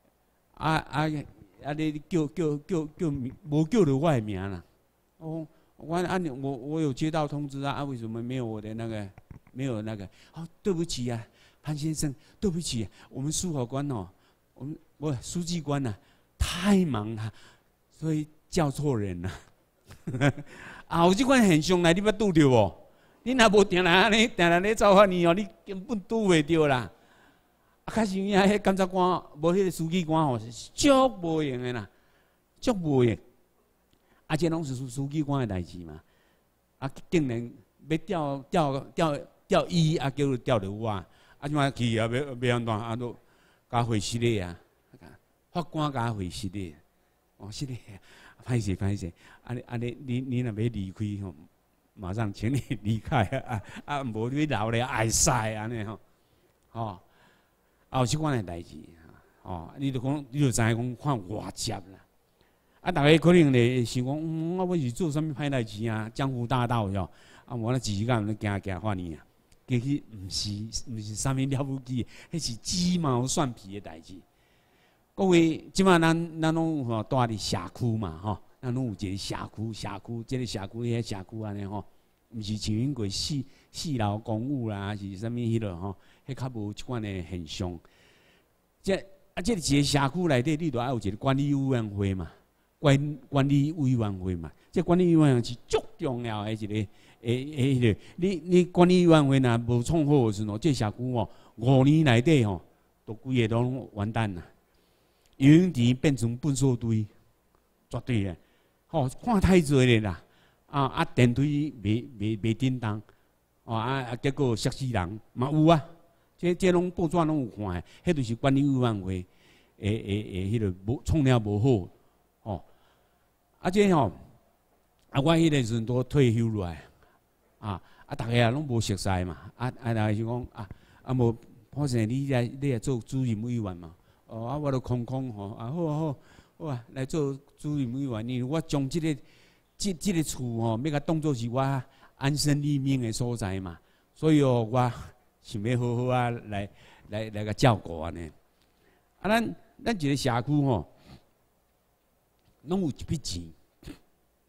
你叫无叫着我的名啦。哦，我有接到通知啊，为什么没有我的那个？没有那个？哦，对不起啊，潘先生，对不起，我们书法官哦，我书记官呐，太忙了，所以叫错人了。有即款现象来，你捌拄着无？你若无定来安尼，定来咧走法院哦，你根本拄袂着啦。开始遐迄检察官无迄个书记官吼，足无用的啦，足无用。这拢是书记官的代志嘛。竟然要调伊，叫佢调着我，即摆去要安怎？都加回失礼啊！法官加回失礼，哦，失礼。歹势，你若要离开吼，马上请你离开无你留咧爱使安尼吼，有即款诶代志，你就知影讲看外接啦。大家可能咧想讲，我是做啥物歹代志啊？江湖大盗哟，我自己敢咧行法院啊，其实毋是啥物了不起，迄是鸡毛蒜皮诶代志。各位，即摆咱拢吼住伫社区嘛吼，咱拢有一个社区，即个社区遐社区安尼吼，毋是像因过四楼公寓啦，还是啥物迄落吼，迄较无即款诶现象。即个一个社区内底，你著爱有一个管理委员会嘛，管理委员会嘛，即管理委员会是足重要诶一个迄个，你管理委员会若无创好诶时阵，即社区吼5年内底吼，都规个都完蛋啦。游泳池变成粪扫堆，绝对诶！看太侪咧啦，电梯袂叮当，结果摔死人嘛有啊！这拢报纸拢有看诶，迄就是管理委员会迄个无创了无好，这吼，我迄个时阵都退休落来，大家拢无熟悉嘛，大家是讲无，好势你来做主任委员嘛。我都空吼，好啊，来做主任委员。因为我将这个厝吼，要甲当作是我安身立命的所在嘛，所以我想要好好来甲照顾安尼。咱一个社区吼，拢有一笔钱，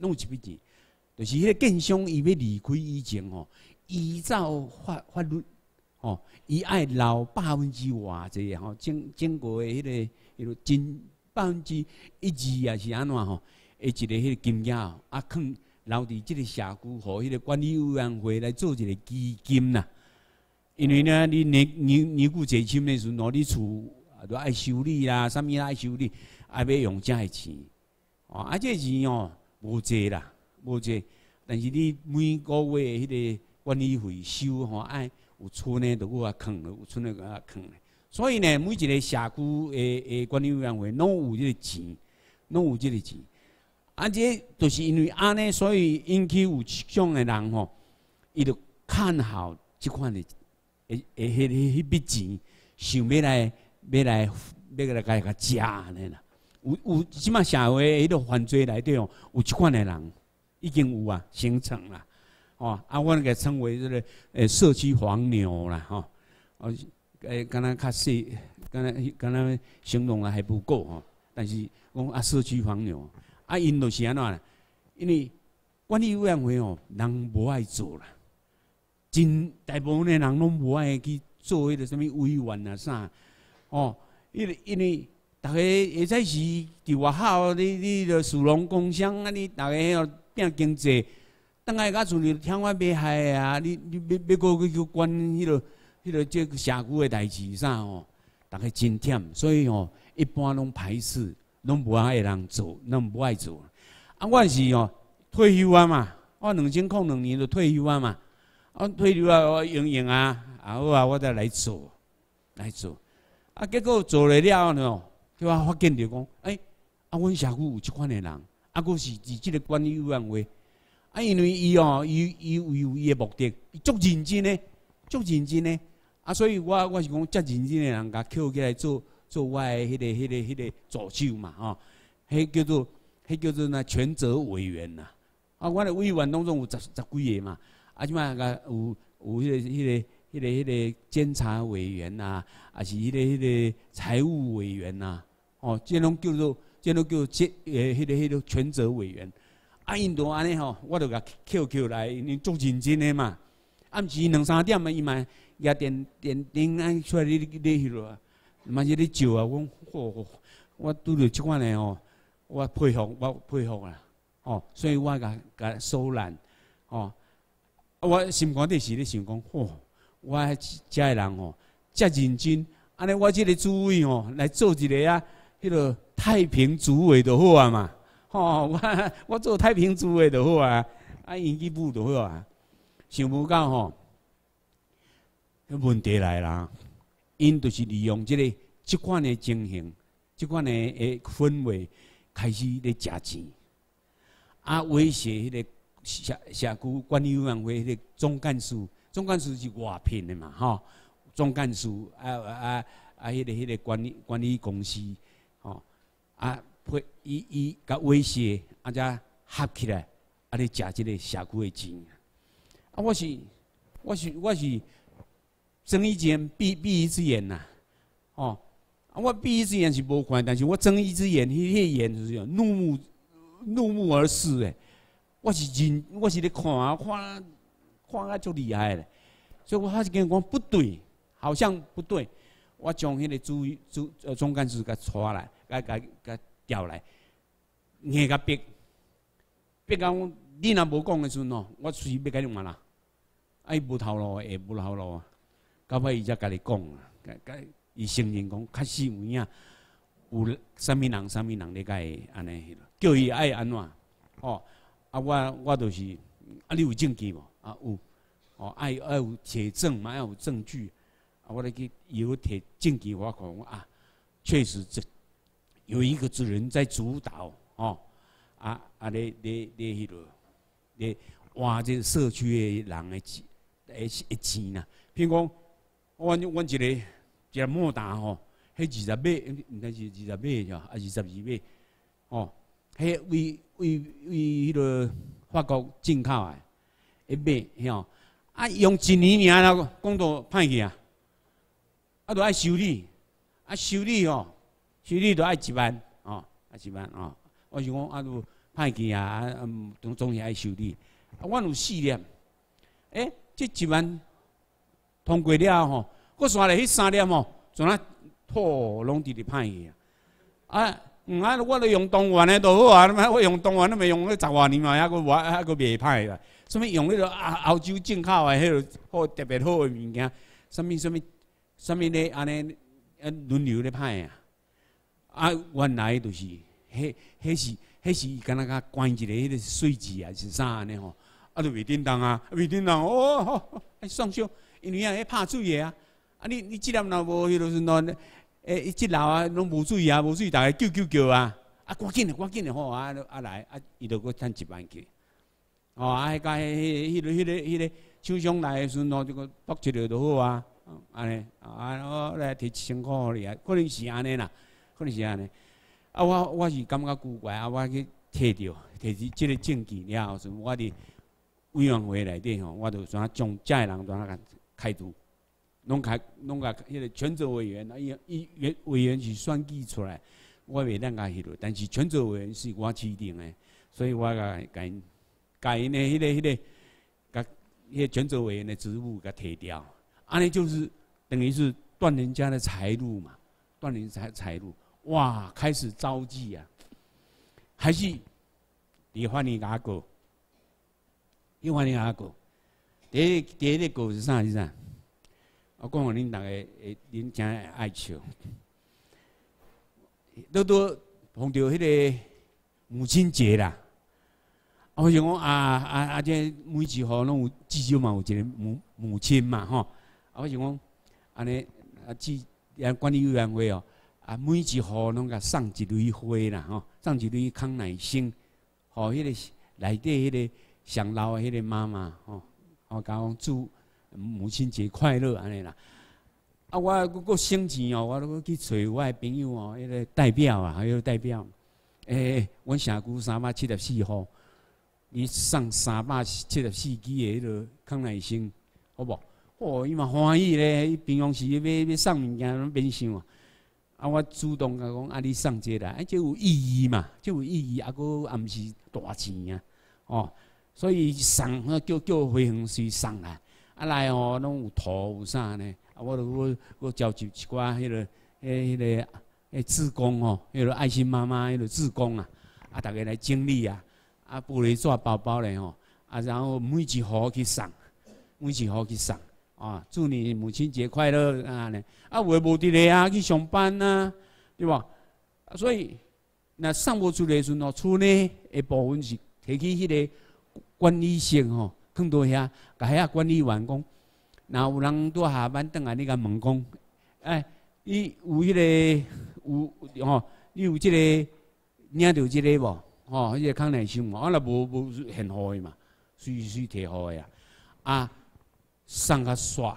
拢有一笔钱。就是迄个建商伊要离开以前吼，依照法律吼，伊爱留2%偌济吼，整个迄个真1%、2%啊是安怎吼？一个迄个金额啊，囥留伫即个社区，互迄个管理委员会来做一个基金啦。因为呢，你年久坐深的时阵，你厝都爱修理啦，啥物啦爱修理，爱要用遮个钱。哦，这钱哦无济啦，无济。但是你每个月迄个管理费收吼，爱有剩的就我囥了，有剩的我囥咧。所以呢，每一个社区的管理委员会拢有即个钱，拢有即个钱。这就是因为安尼，所以引起有种的人吼，伊就看好即款的迄笔钱，想要来甲食安尼啦。有即马社会迄个犯罪内底哦，有即款的人已经有啊形成啦。哦，我给称为这个社区黄牛啦，吼。敢若较细，敢若形容还不够吼。但是讲社区黄牛。因就是安怎啦？因为管理委员会哦，人无爱做啦，真大部分的人拢无爱去做迄个什物委员啊啥哦。因为大家会使是伫外口，你着属农工商啊，你大家要拼经济，等下甲厝里听我买害啊，你要过去管迄个这个社区的代志啥哦，大家真忝，所以哦，一般拢排斥。拢无爱人做，拢无爱做。我是哦退休啊嘛，我2002年就退休啊嘛。退休啊，我用啊，好啊，我再来做。结果做了了呢，叫我发现着讲，阮社区有即款的人，佫是伫即个管理委员会。因为伊哦，伊有伊的目的，伊足认真的，所以我是讲，遮认真的人，甲捡起来做我的迄个助手嘛，吼，迄叫做那权责委员呐。我的委员当中有十几个嘛，即摆个有迄个监察委员呐，还是迄个财务委员呐，哦，这拢叫做迄个权责委员。因都安尼吼，我就甲捡来，因足认真的嘛。暗时2-3点啊，伊嘛也电灯安出来咧迄落啊。嘛是咧照啊！我拄着即款的吼，我佩服啦！哦，所以我甲收揽哦。我心肝底是咧想讲，我遮个人吼，遮认真，安尼我即个主委吼来做一个啊，迄个太平主委就好啊嘛！吼，我做太平主委就好啊，引起部就好啊。想无到吼，问题来啦。因就是利用即款的情形，即款的氛围，开始咧食钱，威胁迄个社区管理委员会迄个总干事是外聘的嘛，吼，总干事迄个管理公司，吼，伊甲威胁，才合起来，咧食即个社区的钱。我是。睁一只眼闭一只眼呐，哦，我闭一只眼是无看，但是我睁一只眼，迄个眼就是怒目而视诶。我是咧看啊足厉害咧，所以我还是跟讲不对，好像不对。我将迄个总干事甲抓来，甲调来，硬甲逼到你若无讲诶时阵哦，我随要甲你骂啦，伊无头路诶，无头路啊。到尾伊才甲你讲啊，伊承认讲，确实有影，有啥物人咧甲伊安尼，叫伊爱安怎？哦，我就是，你有证据无？有，哦，爱有铁证嘛，要有证据。我来去有摕证据我看，确实这有一个人在主导，哦，咧迄落，咧挖这社区的人的钱呐，譬如讲。阮一个莫达吼，迄20尾，应该是20尾是还是12尾？哦，迄为迄个法国进口诶，买吼，用1年尔啦，讲到歹去啊，都爱修理，修理吼，修理都爱1万，哦，1万哦。我想讲都歹去啊，总是爱修理。啊，阮有4粒，这1万通过了吼，我刷来迄3粒吼，全啊破拢直直歹去啊！我都用东元的都好啊，我用东元都未用迄10多年嘛，还佫袂歹啦。什么用迄个欧洲进口的迄个好特别好的物件，什么咧安尼轮流咧歹啊！啊，原来就是迄是敢若甲关一个迄个水质啊，是啥安尼吼？啊，就袂叮当啊，袂叮当哦，爽少，因为啊，迄拍水的啊，你即粒若无迄落时阵，即楼啊拢无水啊，无水，大家叫啊，赶紧的吼啊来啊，伊就佫趁1万去。哦，啊，甲迄个厂商来的时阵吼，就个剁一个就好啊，安尼我来摕1000块互你啊，可能是安尼啦，可能是安尼。啊，我是感觉古怪啊，我去摕即个证据了后，我伫委员会内底吼，我就怎将遮个人怎开除，拢甲迄个权责委员啊，伊委员是选举出来，我袂当甲迄落，但是权责委员是我指定的，所以我甲因的迄个权责委员的职务给摕掉，安尼就是等于是断人家的财路嘛，断人家财路，哇，开始招妓啊，还是你翻你牙膏，你翻你牙膏，第一个膏是啥？是啥？我讲互恁大家，恁真爱笑，都碰到迄个母亲节啦。我想讲这每一户拢有至少嘛有一个母亲嘛吼。我想讲安尼管理委员会哦，每一户拢甲送一蕊花啦吼，送一蕊康乃馨，互迄个内底迄个上老的迄个妈妈吼，甲讲祝母亲节快乐安尼啦。我佫省钱哦，我佫去找我的朋友哦，迄个代表啊，还有代表，阮社区374户。伊送374支的迄个康乃馨，好无？哦，伊嘛欢喜咧。伊平常时要送物件拢免想啊。我主动甲讲，你送这来，这有意义嘛？这有意义，佫也毋是大钱啊。哦，所以送叫回乡去送来，来哦，拢有图有啥呢？我召集一寡迄个志工哦，迄个爱心妈妈迄个志工啊，大家来整理啊。玻璃纸包包咧吼，然后每一户去送，祝你母亲节快乐啊！呢，有诶无伫咧啊，去上班啊，对吧？所以那送无出来的时阵，厝内诶部分是摕去迄个管理性吼，放到遐，甲遐管理员讲，若有人拄下班转来，你甲问讲，你有迄个吼，你有即个领到即个无？吼，迄个康乃馨嘛，若无现货的嘛，随摕好的啊，送较煞，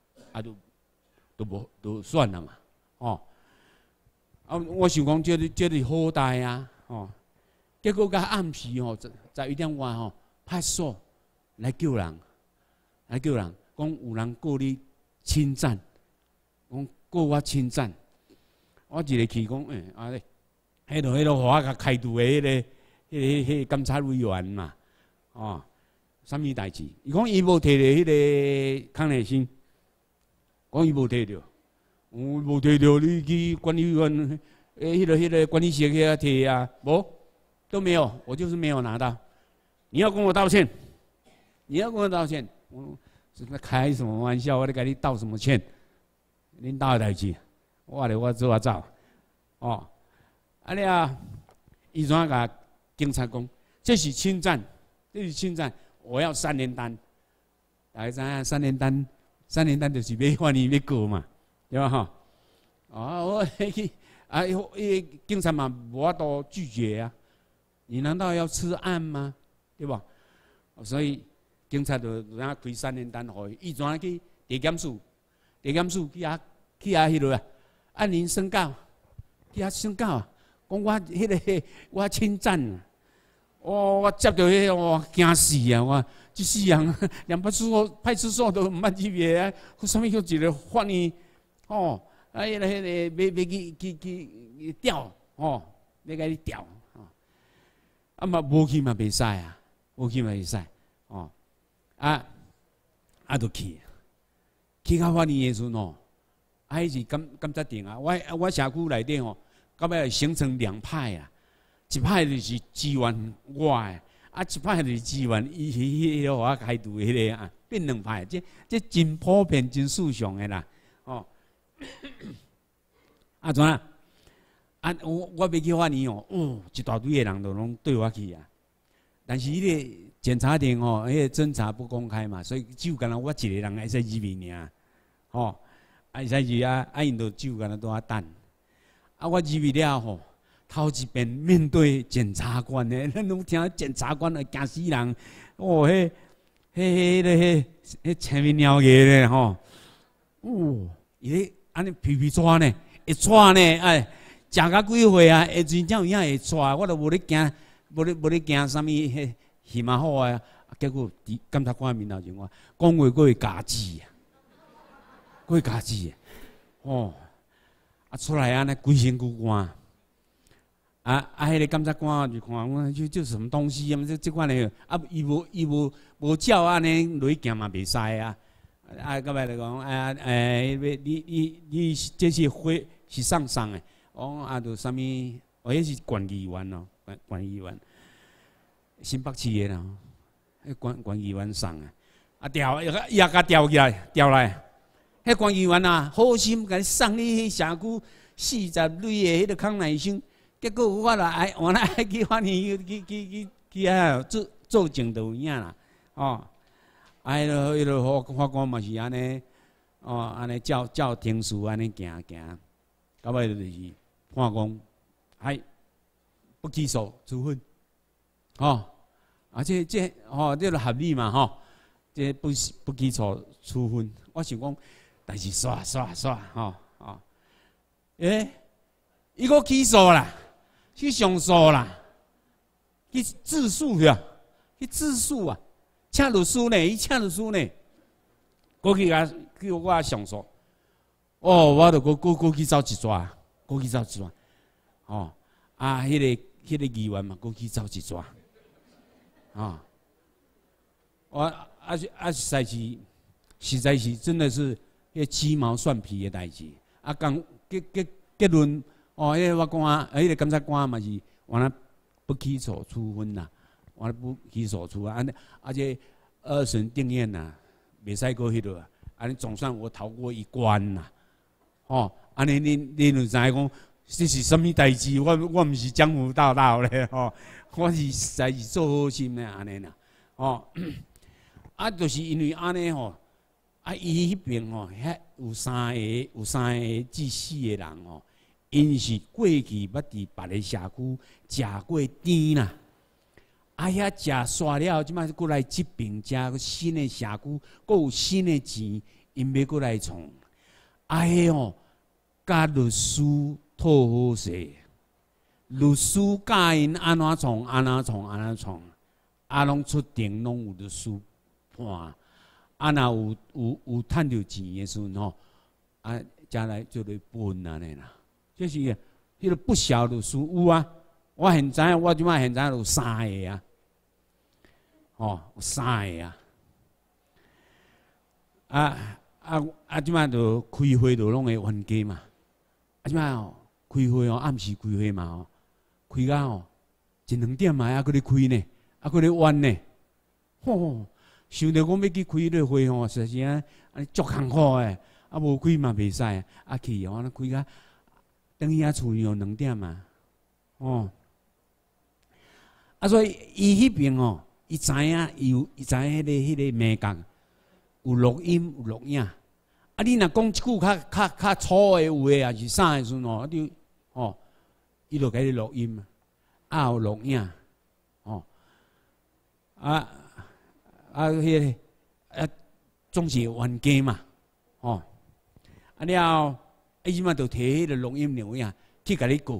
都算了嘛，吼。我想讲这是好代啊，吼。结果甲暗时吼，11点外吼，派出所来救人，讲有人告你侵占，讲告我侵占，我一个去讲，迄落互我甲开除的迄个监察委员嘛，啥物代志？伊讲伊无摕着迄个康乃馨，讲伊无摕着，无摕着，你去管理员迄个管理室去摕啊，无都没有，我就是没有拿到。你要跟我道歉，我是在开什么玩笑？我咧甲你道什么歉？恁兜的代志，我做走，安尼啊，伊怎甲警察讲？这是侵占，我要3联单。大家知影3联单就是要换你要告嘛，对吧？哈，我警察嘛无法度拒绝啊。你难道要吃案吗？对吧？所以警察就开3联单互伊，伊怎去地检署去迄落啊，按铃申告，去遐申告啊，讲我侵占啊。我接到迄个，我惊死啊！我即世人连派出所都毋捌入去啊！啥物叫一个法院？迄个要去调，要甲你调。 啊嘛无去嘛袂使啊，无去嘛袂使哦，就去到法院的时阵哦，迄是感觉定啊，我社区内底吼，到尾形成两派啊，一派就是支援我的，一派就是支援伊互我开除迄个啊，变两派，这真普遍真世上的啦，哦，怎啊？我要去法院哦，一大堆的人都拢对我去啊。但是迄个检察庭吼，迄个侦查不公开嘛，所以只有干那我一个人会使入面尔，吼，会使入因就只有干那拄啊等。我入面了吼，头一遍面对检察官的，咱拢听检察官会惊死人，哦，迄前面鸟嘢咧吼，伊咧安尼皮皮抓呢，会抓呢，食到几岁啊？会真正有影会抓，我都无咧惊，无咧惊啥物戏嘛好啊！结果伫检察官面头前，我讲话佫会加字啊，佫会加字哦，出来安尼规身躯汗，迄个检察官就看我这什么东西啊？这款的伊无照安尼落去行嘛袂使啊！到尾就讲你这是会是上的。就啥物？迄是县议员咯，县议员，新北市的啦，县议员送的，也甲调起来，迄县议员啊，好心甲你送你社区40类的迄个康乃馨，结果我来去法院去做证就有影啦，哦，迄个法官嘛是安尼，安尼照庭事安尼行，到尾就是。判讲，不起诉处分，这这就合理嘛吼，这不起诉处分，我想讲，但是刷伊个起诉啦，去上诉啦，去自诉呀，去自诉啊，请律师呢，伊请律师呢，过去叫我上诉，我就过去走一抓。过去走一抓，迄个议员嘛，过去走一抓，实在是真的是迄鸡毛蒜皮的代志。结论，迄个法官，迄个检察官嘛是，完了不起诉处分啦，完了不起诉处分，且2审定谳啦，袂使过迄落，总算我逃过一关啦，安尼你就知影讲，这是什么代志？我毋是江湖道道咧，我是实在是做好心咧，安尼啦，就是因为安尼伊迄边遐有三个至4个人因是过去捌伫别个社区食过甜啦，遐食煞了，即摆过来这边食新的社区，佫有新的钱，因要过来创，甲律师讨好势，律师教因安怎创，拢出庭拢有律师判，若有趁着钱的时阵才来就来分安尼啦。这是迄个不肖律师有啊，我现在我即摆现在有3个啊，有3个即摆就开会就拢会冤家嘛。即摆开会暗时开会嘛开到1、2点嘛，搁咧开呢，搁咧冤呢，想着讲要去开迄个会实在安尼足艰苦诶，无开嘛袂使，去安尼开到等于厝2点嘛，所以伊迄边伊知影伊知影迄个美感有录音有录影。你若讲一句较粗的话，也是啥的时阵你伊就给你录音，有录影，迄个总是冤家嘛，了，即马就摕迄个录音录影去甲你告，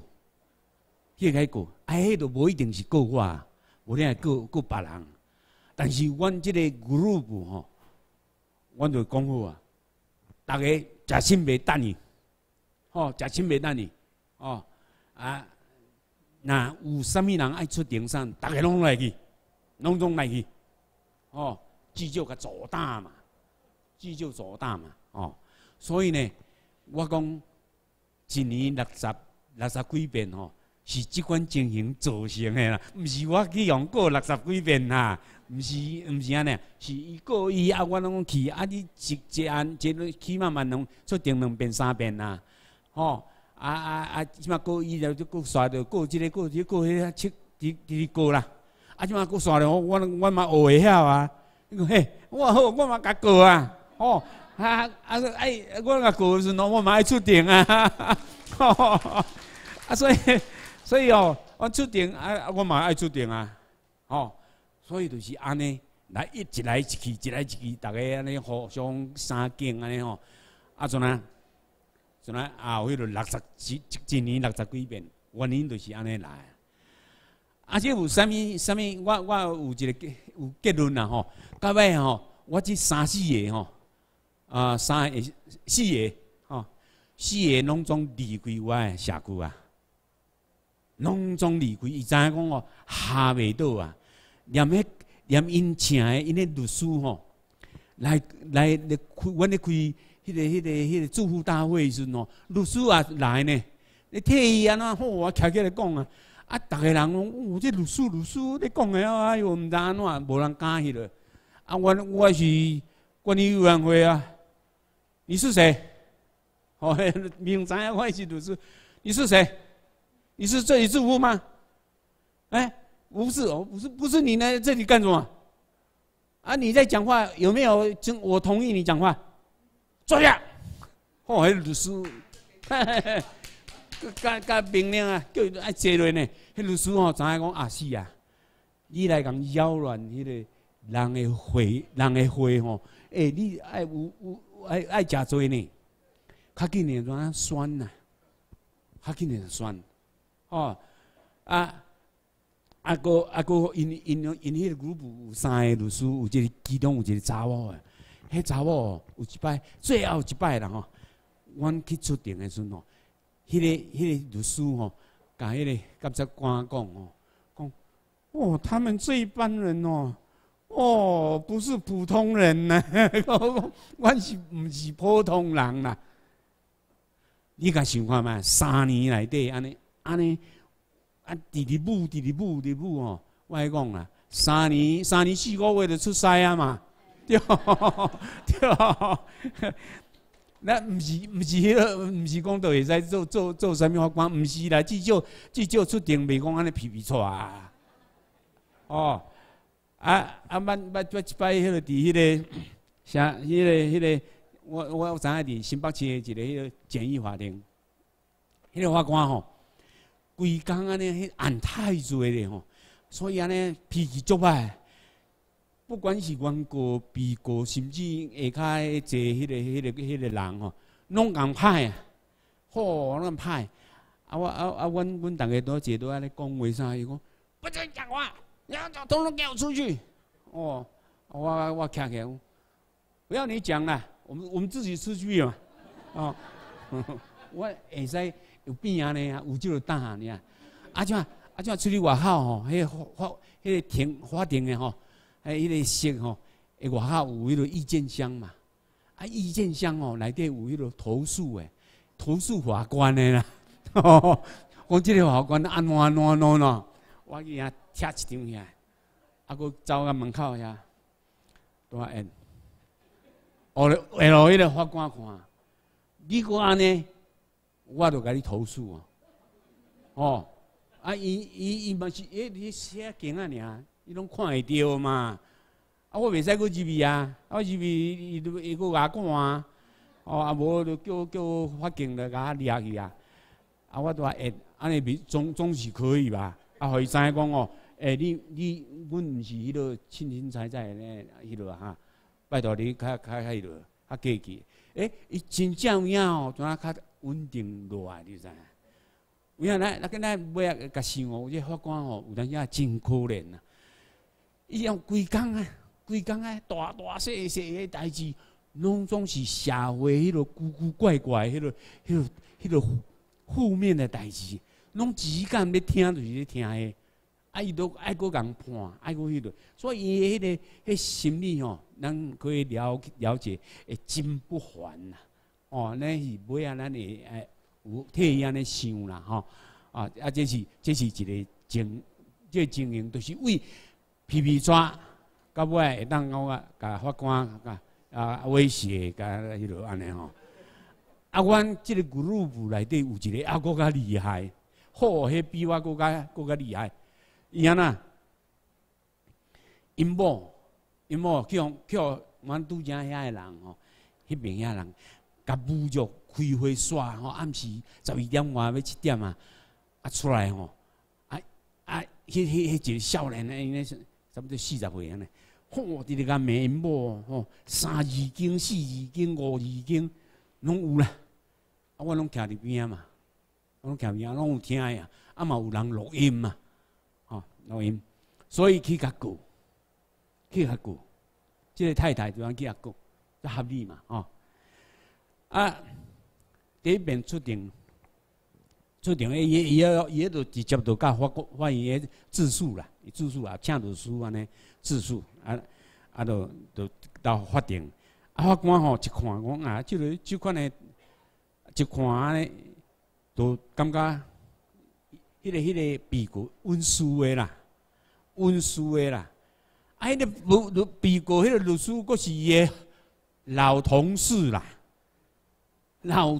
迄就无一定是告我，无定系告别人，但是阮即个 group 阮就讲好啊。大家食心袂等你，食心袂等你， 那有啥物人爱出庭上，大家拢来去，拢来去，哦，至少甲做大嘛，至少做大嘛，哦，所以呢，我讲一年60几遍吼，是即款情形造成的啦，毋是我去用过60几遍啦，毋是安尼，是伊过伊啊，我拢去啊，你一案起码拢出庭2遍3遍啦，吼。即马过伊就过刷着过即个过迄个直过啦。即马过刷着我嘛学会晓啊。嘿，我嘛甲过啊。哦，我甲过时阵，我嘛爱出庭啊。所以哦，我出庭我嘛爱出庭啊。哦，所以就是安尼，来一来一去，大家安尼互相相敬安尼吼。阵啊。像咱有迄个一年60几遍，原因就是安尼来。即有啥物？我有一个有结论啦吼。到尾吼，我这3、4个吼，4个吼，4个拢总离开我的社区啊，拢总离开。伊知影讲哦，下袂倒啊。连因请的因迄律师吼，来开，阮咧开。迄个祝福大会时阵哦，律师也来呢。你替伊安怎好？我徛起来讲啊，逐个人讲，这律师咧讲的哎哟，毋知安怎，无人敢去了。我是管理委员会啊。你是谁？哦，明知影我是律师。你是谁？你是这里祝福吗？不是哦，不是你来这里干什么？你在讲话有没有？我同意你讲话。坐下，迄律师，甲命令啊，叫伊爱坐落呢。迄律师吼，知影讲是啊，你来共扰乱迄个人的会吼，你爱爱诚多呢，较紧的怎样选呐？较紧的选，哦，个因迄个 group 有3个律师，有一个其中有一个查某诶。迄查某有一摆，最后一摆啦吼，阮去出庭的时阵吼，迄个律师吼，甲迄个检察官讲吼，讲哦，他们这一班人哦，不是普通人呐，阮是毋是普通人啦？你甲想看觅，3年内底安尼直步吼，我来讲啦，3年4、5月就出师啊嘛。对，那毋是迄个，毋是讲就会使做啥物法官，毋是啦，至少出庭袂讲安尼皮出啊。哦，捌一摆迄个伫迄个啥，迄个，我知影伫新北市的一个迄个简易法庭，迄个法官吼，规工安尼迄案太多咧吼，所以安尼脾气足歹。不管是原告、被告，甚至下骹坐迄个人吼，拢共歹啊，拢歹。阮大家都坐都安尼讲话啥？伊讲不准讲话，你要统统给我出去。哦，我徛起来，不要你讲了，我们自己出去嘛。哦，我会使有变安尼啊，有即个胆尔。怎出去外口吼，迄个法庭的吼。迄个室吼，外口有迄个意见箱嘛，意见箱吼内底有迄个投诉法官的啦。我即个法官安怎，我去遐贴一张遐，佫走到门口遐，大演，下落迄个法官看，你佫安尼，我就甲你投诉哦。伊嘛是你写经啊尔。伊拢看会到嘛？我袂使佫入去啊！我入去伊佫甲我看啊！无就叫法警来甲我抓去啊！我都安尼总是可以吧？互伊知影讲哦，阮毋是迄个清清彩彩的迄个哈，拜托你较迄个较客气。伊真正有影哦，怎啊较稳定落来，你知影？有影咱尾仔甲想哦，这法官哦，有当时真可怜啊！伊用规工啊，大细的代志，拢总是社会迄个古怪，迄个负面的代志， 拢只敢要听就是咧听诶，啊伊都爱搁共判，爱搁迄个，所以伊迄个心理吼，咱可以了解，会真不烦啦。哦，咱是尾啊，咱会有替伊安尼想啦吼。这是一个经，这经营就是为皮皮抓，到尾会当我甲法官威胁，甲迄落安尼吼。阮即个 group 内底有一个搁较厉害，迄比我搁较厉害。伊安那，因某叫阮拄则遐个人吼，迄边遐人，甲侮辱开会耍吼，暗时12点外要7点啊，出来吼，迄一个少年呢，差不多40岁安尼，直直甲骂因某吼，3字经、4字经、5字经，拢有啦。我拢徛伫边啊嘛，我拢徛边啊，拢有听呀，嘛有人录音嘛，录音，所以去甲告，即个太太就安去甲告，就合理嘛，第一遍出庭，伊迄度直接就甲法院个自诉啦，自诉啊，请律师安尼自诉，就到法庭，法官吼一看讲即款的。一看安尼，就感觉迄个被告温书的啦，迄个被告迄个律师，佫是伊的老同事啦，要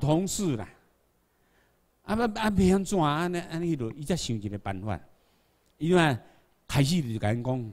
安怎安尼落，伊才想一个办法，伊嘛开始就甲因讲，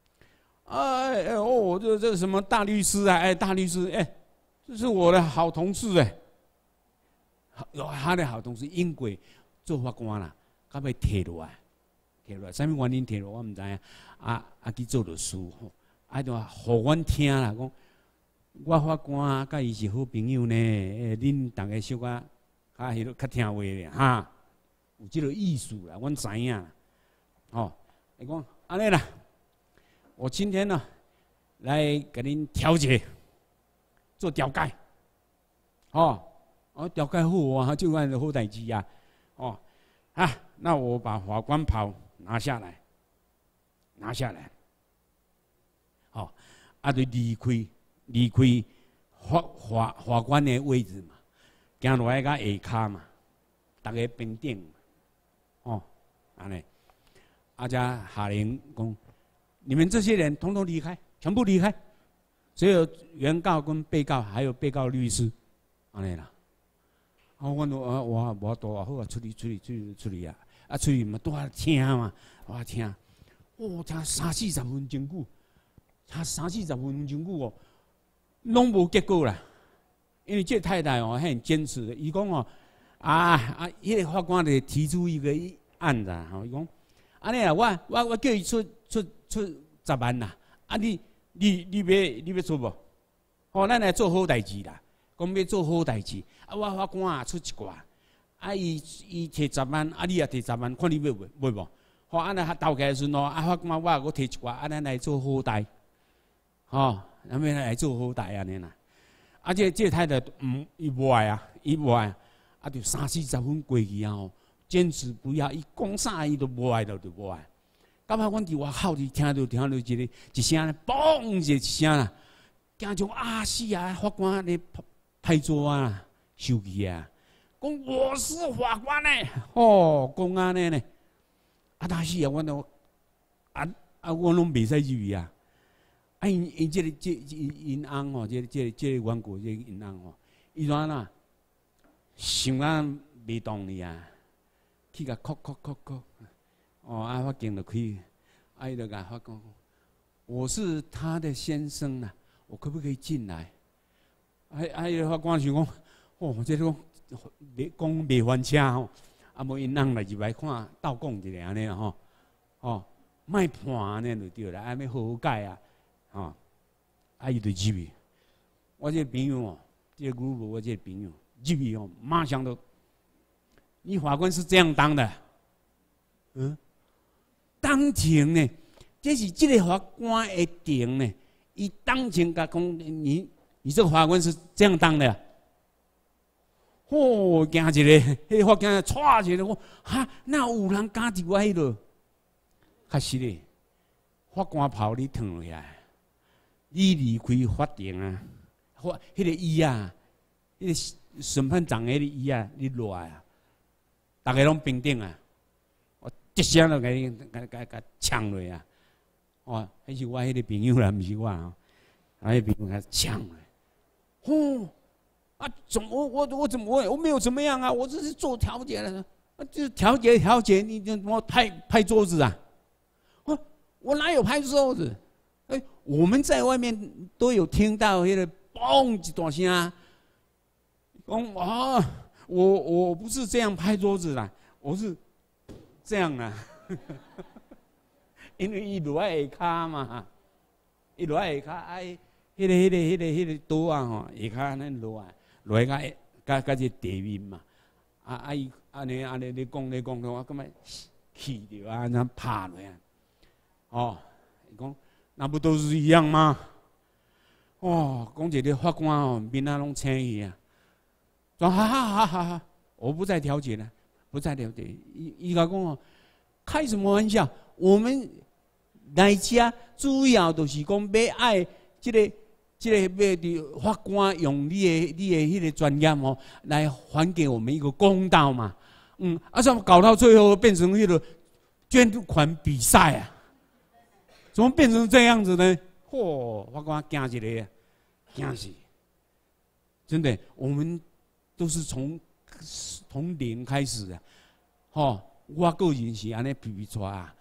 这什么大律师啊，大律师，这是我的好同事他的好同事因过做法官啦，到尾摕落来，啥物原因摕落我毋知影。去做律师吼，就互阮听啦，讲我法官甲伊是好朋友呢，恁大家小可迄落较听话咧哈，有即个意思啦，阮知影。伊讲安尼啦，我今天呢来给恁调解，做调解，调解好啊，就按好代志啊，那我把法官袍拿下来，就离开法官的位置嘛，行落来到下骹嘛，大家平等嘛，安尼，才下令讲，你们这些人统统离开，全部离开，所有原告跟被告还有被告律师，安尼啦。我无多啊，好啊，出去啊，出去嘛拄啊听嘛，听，听30-40分钟久，拢无结果啦。因为这太太很坚持的，伊讲迄个法官就提出一个案子伊讲安尼啦，我叫伊出10万啦，你要出无？咱来做好代志啦。讲要做好代志，我法官出一寡，伊摕10万，你也摕10万，看你要无？安尼斗起来时咯，法官我摕一寡，咱来做好代，咱要来做好代安尼啦。这太太伊无爱，就30-40分过去坚持不要，伊讲啥伊都无爱，就无爱。到尾阮伫外口就听到一声，嘣一声啦，惊种死啊！法官咧拍桌啊，生气啊！讲我是法官呢，讲安尼呢，但是我拢袂使入去啊！因这个因翁这个原告这个因翁伊怎啦？想啊袂动哩啊，去甲哭，法警就开，伊就甲法官讲，我是他的先生啊，我可不可以进来？法官想讲，这种讲袂翻车无因翁来入来看斗讲一下安尼莫判安尼就对啦，要好解啊，伊就入去。我这个朋友这个 group 我这个朋友入去马上都，你法官是这样当的，当庭呢，这是这个法官的庭呢，伊当庭甲讲你这个法官是这样当的， 行一个，迄法官歘一个，我哈，哪有人敢伫我迄落？确实嘞，法官跑你烫落来，你离开法庭啊，迄个椅啊，迄个审判长迄个椅啊，你落来啊，大家拢平等啊，我一声就甲呛落啊！哦，迄是我迄个朋友啦，毋是我啊，迄个朋友甲呛落。吼！啊，怎么我怎么我没有怎么样啊？我这是做调解的，啊，就是调解，你怎么拍桌子啊？我哪有拍桌子？哎，我们在外面都有听到那个嘣一大声，讲啊，我不是这样拍桌子啦，我是这样啦，因为伊落在下骹嘛，伊落在下骹，哎，迄个刀啊吼，下骹安尼落来甲这地面嘛，伊安尼你讲，我感觉气着啊，安尼拍落啊。哦，讲那不都是一样吗？哦，讲一个法官哦，面啊拢青去啊，说哈，我不再调解了，不再调解。伊甲讲哦，开什么玩笑？我们来家主要就是讲要爱这个要伫法官用你的迄个专业哦，来还给我们一个公道嘛。怎么搞到最后变成迄个捐款比赛啊？怎么变成这样子呢？法官惊一个，惊死！真的，我们都是从零开始的。我个人是安尼比出啊，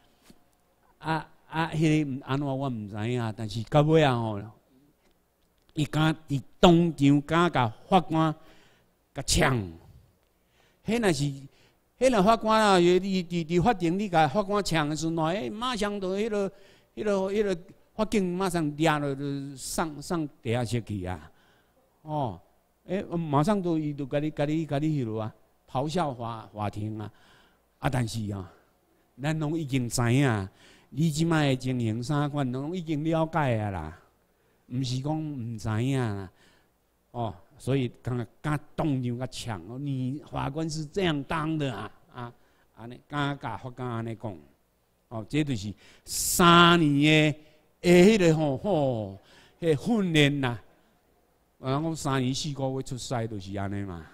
迄个安怎我唔知影，但是到尾啊伊敢伫当场敢甲法官甲呛，迄若法官啊，伫法庭你甲法官呛的时阵，马上就迄个法警马上抓了就上地下室去啊！马上伊就甲你迄落啊，咆哮法庭啊！但是啊，咱拢已经知影，你即摆的情形啥款，拢已经了解啊啦，毋是讲毋知影啦。所以敢当场甲呛哦，你法官是这样当的啊！安尼敢甲法官安尼讲。这就是3年的迄个迄训练呐。人讲3年4个月出师，就是安尼嘛。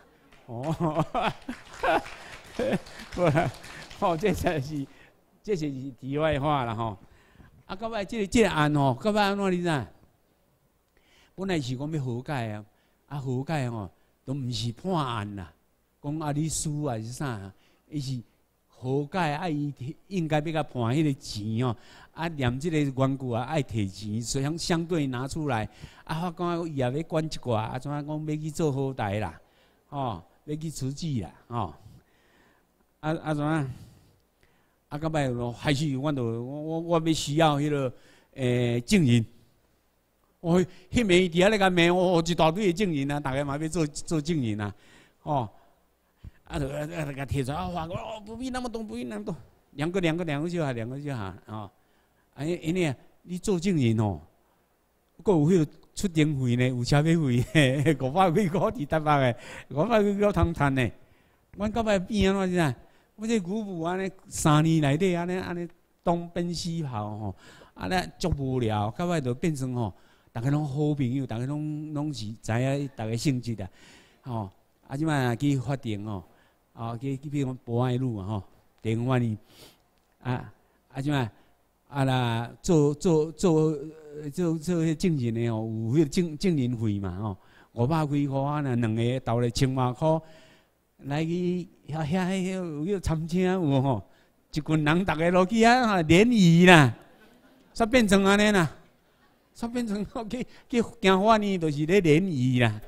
这是题外话啦吼。到尾这个案到尾安怎你知？本来是讲要和解啊，和解都毋是判案啦，讲你输还是啥，伊是。和解伊应该要甲判迄个钱念即个原句爱摕钱，所以相对拿出来。法官伊也要管一寡，怎讲要去做好代啦，要去辞职啦，怎到尾还是我要需要迄个证人。迄暝伫遐咧甲骂一大堆的证人啊，大家嘛要做证人啊，就给提出来，法官不必那么多，不必那么多，两个就好，因为你做证人哦，还有迄个出庭费呢，有车马费，500几块伫台北的，500几块通赚呢。阮到尾变安怎样？我这牛母安尼3年内底安尼东奔西跑吼，安尼足无聊，到尾就变成大家拢好朋友，大家拢是知影大家性质啊，即摆去法庭去比如讲博爱路地方法院即摆啦做迄证人的有迄个证人费嘛500几块2个斗来1000多块，来去遐有参请有一群人大家落去联谊啦，煞变成安尼啦，煞变成去行法院就是咧联谊啦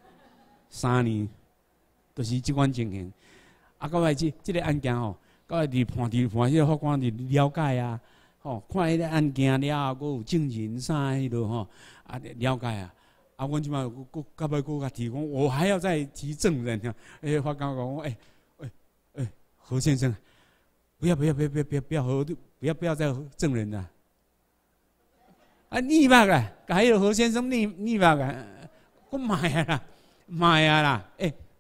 ，3年就是即款情形。到尾即个案件到尾伫判，迄个法官伫了解啊，看迄个案件了后，佫有证人啥迄落了解啊。阮即摆到尾佫甲提供，我还要再提证人啊。法官讲，何先生，不要再证人了。你捌啊？甲迄个何先生你捌啊？我卖啊啦，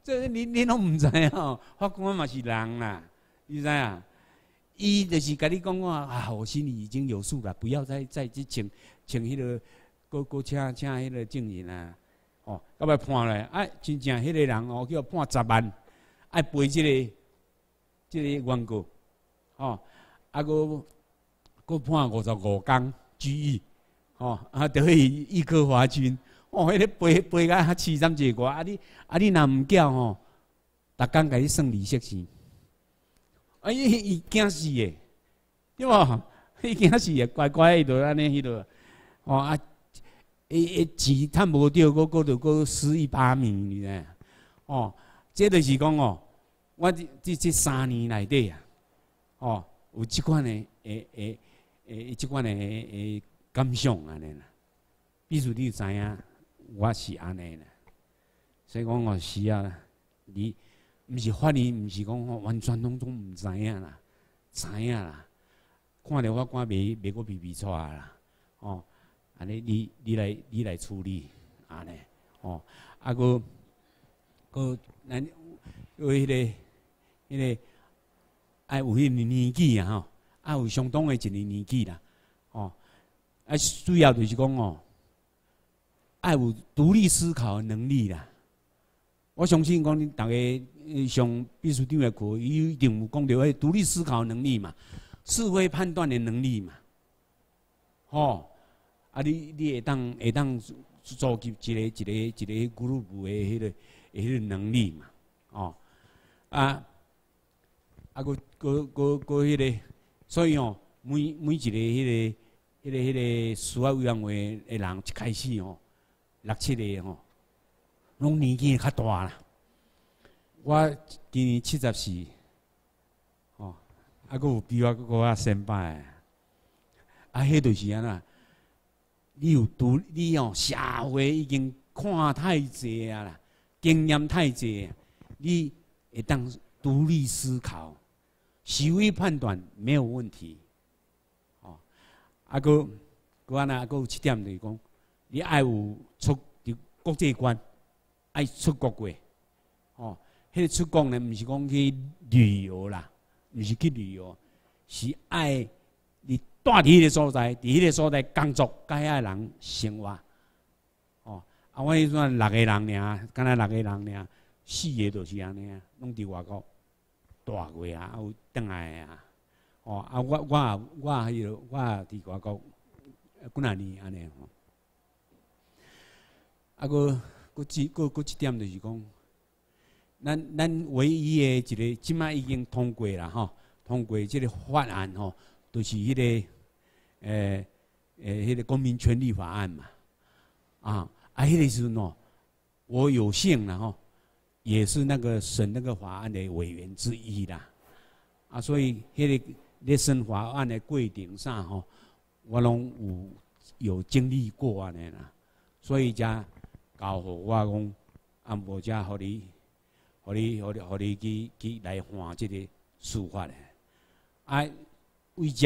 这你拢唔知哦，法官嘛是人啦，你知啊？伊就是甲你讲啊，我心里已经有数了，不要再去请迄个请迄个证人啊。哦，到尾判咧，啊，真正迄个人哦，叫判10万，爱赔即个原告，哦，啊个判55天拘役，哦，啊得一颗罚金，哦，迄个赔甲凄惨一个，啊你若唔缴吼，逐工甲你算利息钱，啊伊惊死诶，对无？伊惊死诶，乖乖迄落安尼迄落，哦啊。钱趁无着，佫失一把米，你知？哦，这就是讲哦，我这3年内底啊，哦，有即款的即款的感想安尼啦。比如你知影，我是安尼啦，所以讲哦是啊，你毋是法律，毋是讲完全拢唔知影啦，知影啦，看着法官袂个皮错啦，哦。安尼，你来处理，安尼，哦，啊个咱有迄个，爱有迄个年纪啊吼，啊有相当的一个年纪啦，哦，啊主要就是讲哦，爱有独立思考的能力啦。我相信讲，大家上秘书长的课，伊一定有讲到迄独立思考能力嘛，是非判断的能力嘛，吼。啊，你会当组织一个 group 的迄个能力嘛，哦，啊个迄个，所以哦，每一个迄个司法委员会的人一开始哦，6、7个吼，拢年纪较大啦。我今年74，哦，啊个有比我较先辈，啊，迄就是安那。你哦，社会已经看太济啊啦，经验太济，你会当独立思考，是非判断没有问题。哦，啊个安那，有7点就是讲，你爱有出国际观，爱出国过。哦，迄个出国呢，毋是讲去旅游啦，毋是去旅游，是爱你。住伫迄个所在，伫迄个所在工作，甲遐人生活。哦，啊，我迄阵6个人尔，敢若6个人尔，4个就是安尼啊，拢伫外国住过啊，有转来啊。哦，啊，我迄个我伫外国几啊年安尼吼。啊，佫一点就是讲，咱唯一的一个，即摆已经通过啦吼，通过即个法案吼。就是迄个，迄个公民权利法案嘛，迄个时阵哦，我有幸啦吼，也是那个审那个法案的委员之一啦，所以迄个咧审法案的规定上吼，我拢有经历过安尼啦，所以才交互我讲，无才互你去来换即个司法的，为遮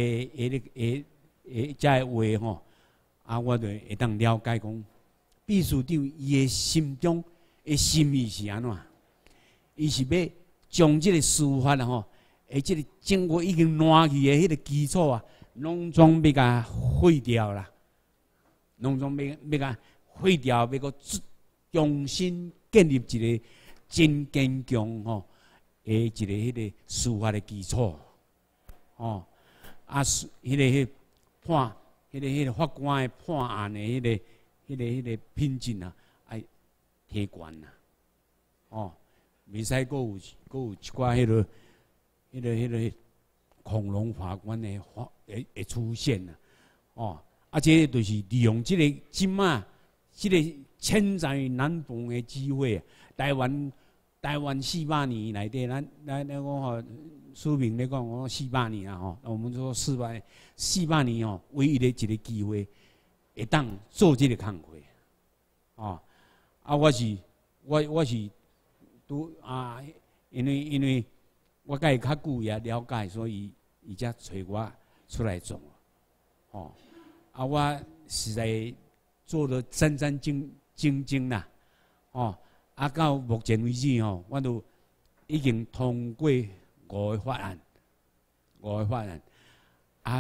遮话吼，我就会当了解讲，秘书长伊的心中的心意是安怎？伊是要将即个司法吼，即个经过已经烂去的迄个基础啊，拢总要甲废掉啦，拢总要甲废掉，要个重新建立一个真坚强吼，一个迄个司法的基础。哦，迄个判，迄个法官的判案的迄个品质啊，爱提悬啦。哦，袂使阁有一寡迄个恐龙法官的会出现啦。哦，这就是利用即个即马即个千载难逢的机会，台湾400年内底，咱讲吼。书名咧讲，我400年啊吼，我们说400年哦，唯一的一个机会，会当做这个工课，哦，我是拄因为我甲伊较久也了解，所以伊才找我出来做，哦，我实在做得战战兢兢啦，哦， 啊，到目前为止吼，我都已经通过5个法案，5个法案。啊，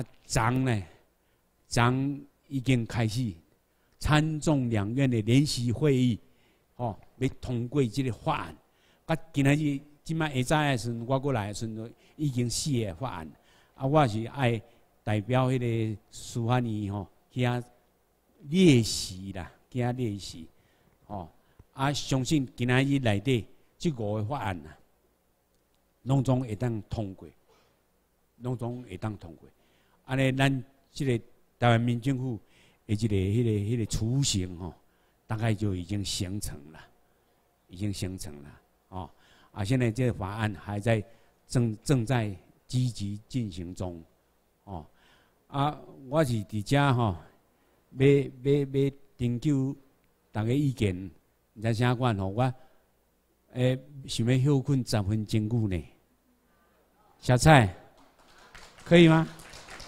昨已经开始参众两院的联席会议，哦，要通过这个法案。啊，今仔日即摆下早的时阵，我过来的时阵，已经4个法案。啊，我是爱代表迄个司法院吼，去遐列席啦，去遐列席，哦。啊，相信今仔日内底这5个法案啊，拢总会当通过，拢总会当通过。安尼，咱这个台湾民政府的这个迄个雏形吼，大概就已经形成了，已经形成了哦。啊，现在这个法案还在正在积极进行中，哦。啊，我是伫遮吼，要征求大家意见。唔知啥款吼，我想要休困10分钟久呢。小蔡，可以吗？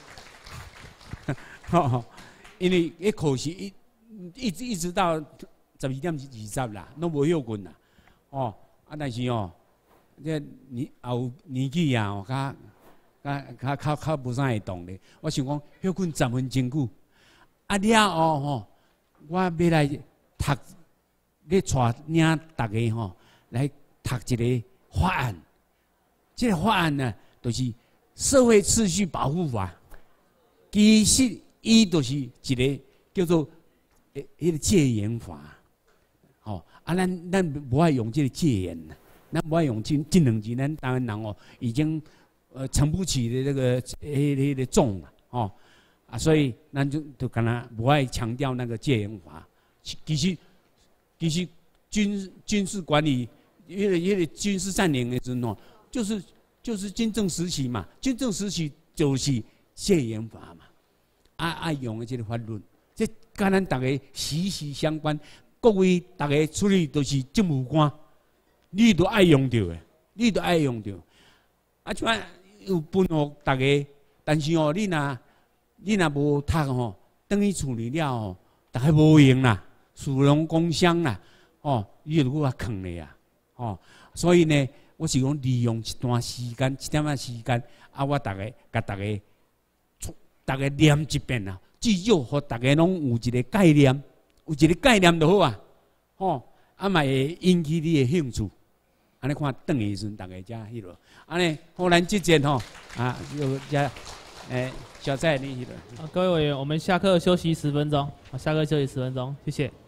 因为一考试一直到12点20啦，拢无休困啦。哦，啊，但是哦，这年纪啊，哦，较无啥会动咧。我想讲休困10分钟久，啊了后吼，我要来读。你带领大家吼来读一个法案，这个法案呢，就是社会秩序保护法。其实伊就是一个叫做迄个戒严法。吼啊，咱无爱用这个戒严，咱无爱用这2字，咱台湾人哦已经撑不起的这个迄个重了哦啊，所以咱就干那无爱强调那个戒严法，其实军事管理，迄个军事占领的时候，就是军政时期嘛，军政时期就是戒严法嘛，爱用的这个法律，这跟咱大家息息相关。各位大家处理都是政务官，你都爱用到的，你都爱用到。啊，即摆有分互大家，但是哦，你若无读吼，等于处理了吼，大家无用啦。属龙工商啦，哦，伊就搁较坑咧啊，哦，所以呢，我是讲利用一段时间，一点仔时间，啊，我甲大家念一遍啦，至少互大家拢有一个概念，有一个概念就好啊，哦，啊嘛会引起你的兴趣，安尼看转去时阵，大家才迄落，安尼好咱即阵吼，啊，就加小蔡你迄落。 各位委员，我们下课休息10分钟，下课休息10分钟，谢谢。